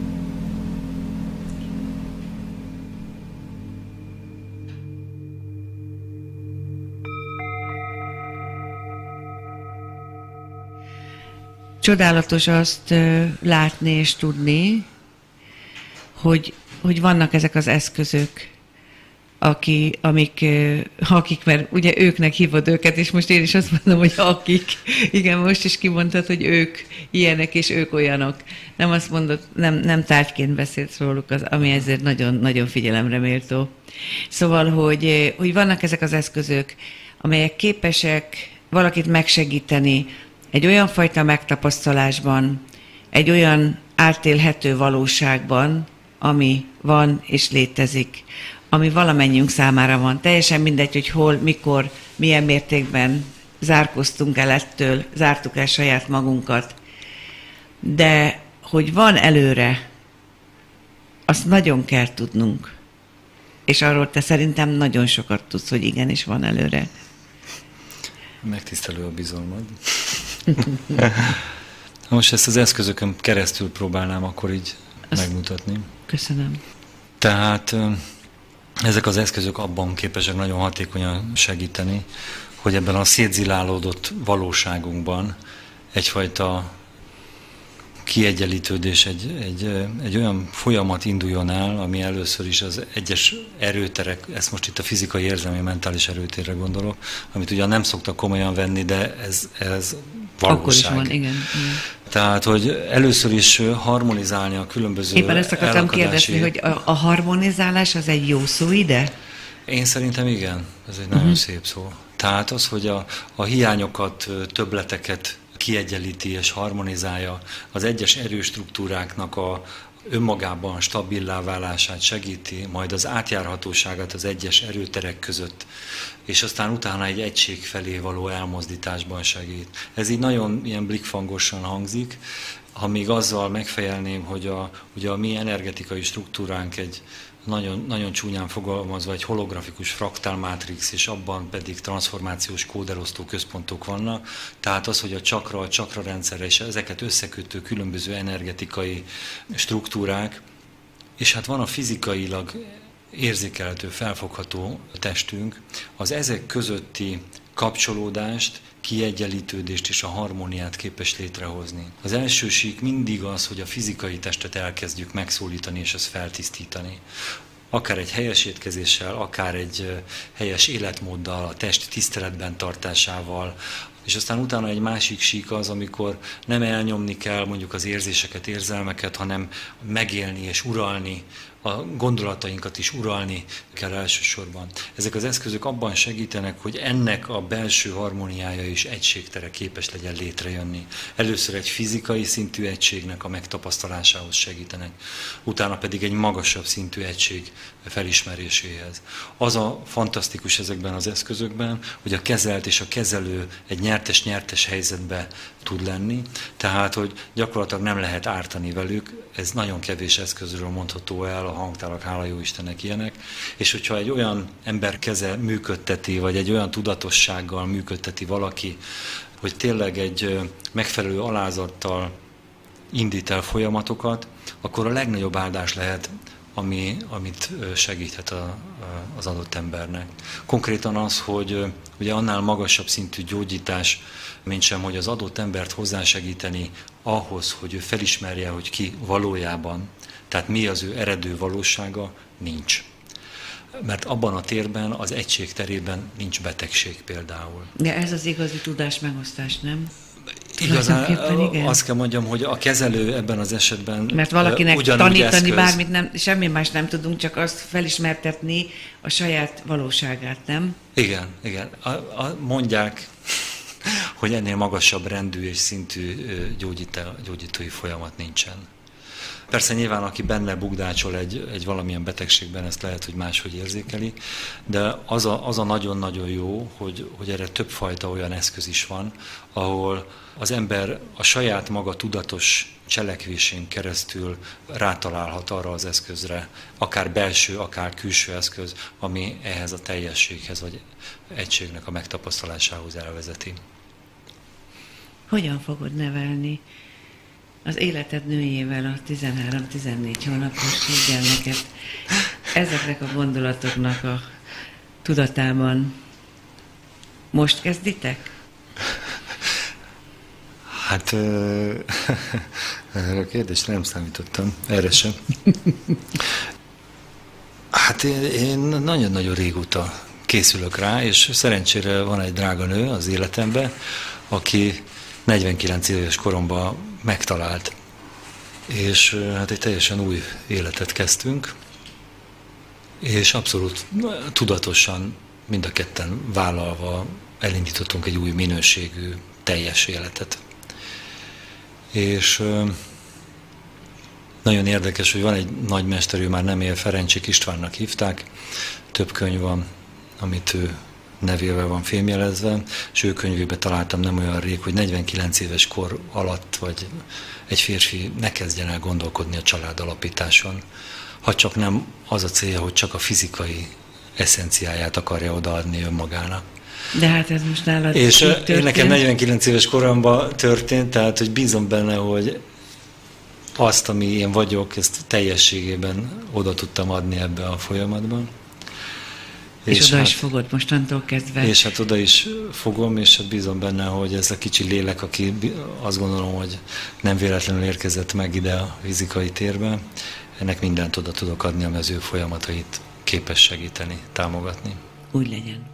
Csodálatos azt uh, látni és tudni, hogy, hogy vannak ezek az eszközök, aki, amik, akik, mert ugye őknek hívod őket, és most én is azt mondom, hogy akik, igen, most is kimondtad, hogy ők ilyenek, és ők olyanok. Nem azt mondod, nem, nem tárgyként beszélsz róluk, az, ami ezért nagyon, nagyon figyelemre méltó. Szóval, hogy, hogy vannak ezek az eszközök, amelyek képesek valakit megsegíteni egy olyan fajta megtapasztalásban, egy olyan átélhető valóságban, ami van és létezik, ami valamennyiünk számára van. Teljesen mindegy, hogy hol, mikor, milyen mértékben zárkoztunk el ettől, zártuk el saját magunkat. De hogy van előre, azt nagyon kell tudnunk. És arról te szerintem nagyon sokat tudsz, hogy igenis van előre. Megtisztelő a bizalmad. Most ezt az eszközökön keresztül próbálnám akkor így azt megmutatni. Köszönöm. Tehát ezek az eszközök abban képesek nagyon hatékonyan segíteni, hogy ebben a szétzilálódott valóságunkban egyfajta kiegyenlítődés, egy, egy, egy olyan folyamat induljon el, ami először is az egyes erőterek, ezt most itt a fizikai, érzelmi, mentális erőtérre gondolok, amit ugyan nem szoktak komolyan venni, de ez, ez valóság. Akkor is van, igen. igen. Tehát, hogy először is harmonizálni a különböző Éppen ezt akartam elakadási... kérdezni, hogy a, a harmonizálás az egy jó szó ide? Én szerintem igen, ez egy nagyon uh-huh. szép szó. Tehát az, hogy a, a hiányokat, többleteket kiegyenlíti és harmonizálja, az egyes erőstruktúráknak a önmagában stabilá válását segíti, majd az átjárhatóságát az egyes erőterek között, és aztán utána egy egység felé való elmozdításban segít. Ez így nagyon ilyen blikfangosan hangzik, ha még azzal megfejelném, hogy a, ugye a mi energetikai struktúránk egy nagyon, nagyon csúnyán fogalmazva egy holografikus fraktálmátrix, és abban pedig transformációs kódelosztó központok vannak. Tehát az, hogy a csakra, a csakra rendszerre és ezeket összekötő különböző energetikai struktúrák, és hát van a fizikailag érzékelhető, felfogható testünk, az ezek közötti kapcsolódást, kiegyenlítődést és a harmóniát képes létrehozni. Az első sík mindig az, hogy a fizikai testet elkezdjük megszólítani és ezt feltisztítani. Akár egy helyes étkezéssel, akár egy helyes életmóddal, a test tiszteletben tartásával, és aztán utána egy másik sík az, amikor nem elnyomni kell mondjuk az érzéseket, érzelmeket, hanem megélni és uralni, a gondolatainkat is uralni kell elsősorban. Ezek az eszközök abban segítenek, hogy ennek a belső harmóniája és egységtere képes legyen létrejönni. Először egy fizikai szintű egységnek a megtapasztalásához segítenek, utána pedig egy magasabb szintű egység felismeréséhez. Az a fantasztikus ezekben az eszközökben, hogy a kezelt és a kezelő egy nyertes-nyertes helyzetbe tud lenni, tehát hogy gyakorlatilag nem lehet ártani velük, ez nagyon kevés eszközről mondható el hangtálak, hála jó Istennek ilyenek, és hogyha egy olyan ember keze működteti, vagy egy olyan tudatossággal működteti valaki, hogy tényleg egy megfelelő alázattal indít el folyamatokat, akkor a legnagyobb áldás lehet, ami, amit segíthet a, a, az adott embernek. Konkrétan az, hogy ugye annál magasabb szintű gyógyítás, mint sem, hogy az adott embert hozzásegíteni ahhoz, hogy ő felismerje, hogy ki valójában, tehát mi az ő eredő valósága, nincs. Mert abban a térben, az egység terében nincs betegség például. De ez az igazi tudás megosztás, nem? Igazán azt kell mondjam, hogy a kezelő ebben az esetben mert valakinek tanítani eszköz. bármit nem, semmi más nem tudunk, csak azt felismertetni a saját valóságát, nem? Igen, igen. A, a, mondják, hogy ennél magasabb rendű és szintű gyógyító, gyógyítói folyamat nincsen. Persze nyilván, aki benne bugdácsol egy, egy valamilyen betegségben, ezt lehet, hogy máshogy érzékeli, de az a, az a nagyon-nagyon jó, hogy, hogy erre többfajta olyan eszköz is van, ahol az ember a saját maga tudatos cselekvésén keresztül rátalálhat arra az eszközre, akár belső, akár külső eszköz, ami ehhez a teljességhez, vagy egységnek a megtapasztalásához elvezeti. Hogyan fogod nevelni az életed nőjével a tizenhárom-tizennégy hónapos gyermeket ezeknek a gondolatoknak a tudatában? Most kezditek? Hát erre a kérdésre nem számítottam, erre sem. Hát én, én nagyon-nagyon régóta készülök rá, és szerencsére van egy drága nő az életemben, aki negyvenkilenc éves koromban megtalált, és hát egy teljesen új életet kezdtünk, és abszolút tudatosan mind a ketten vállalva elindítottunk egy új minőségű, teljes életet. És nagyon érdekes, hogy van egy nagymester, ő már nem él, Ferencsik Istvánnak hívták, több könyv van, amit ő nevével van fémjelezve, és ő könyvében találtam nem olyan rég, hogy negyvenkilenc éves kor alatt, vagy egy férfi ne kezdjen el gondolkodni a családalapításon, ha csak nem az a célja, hogy csak a fizikai eszenciáját akarja odaadni önmagának. De hát ez most nálad és történt. Én nekem negyvenkilenc éves koromban történt, tehát hogy bízom benne, hogy azt, ami én vagyok, ezt teljességében oda tudtam adni ebbe a folyamatban. És, és oda hát, is fogod mostantól kezdve. És hát oda is fogom, és hát bízom benne, hogy ez a kicsi lélek, aki azt gondolom, hogy nem véletlenül érkezett meg ide a fizikai térbe, ennek mindent oda tudok adni, ami az ő folyamatait képes segíteni, támogatni. Úgy legyen.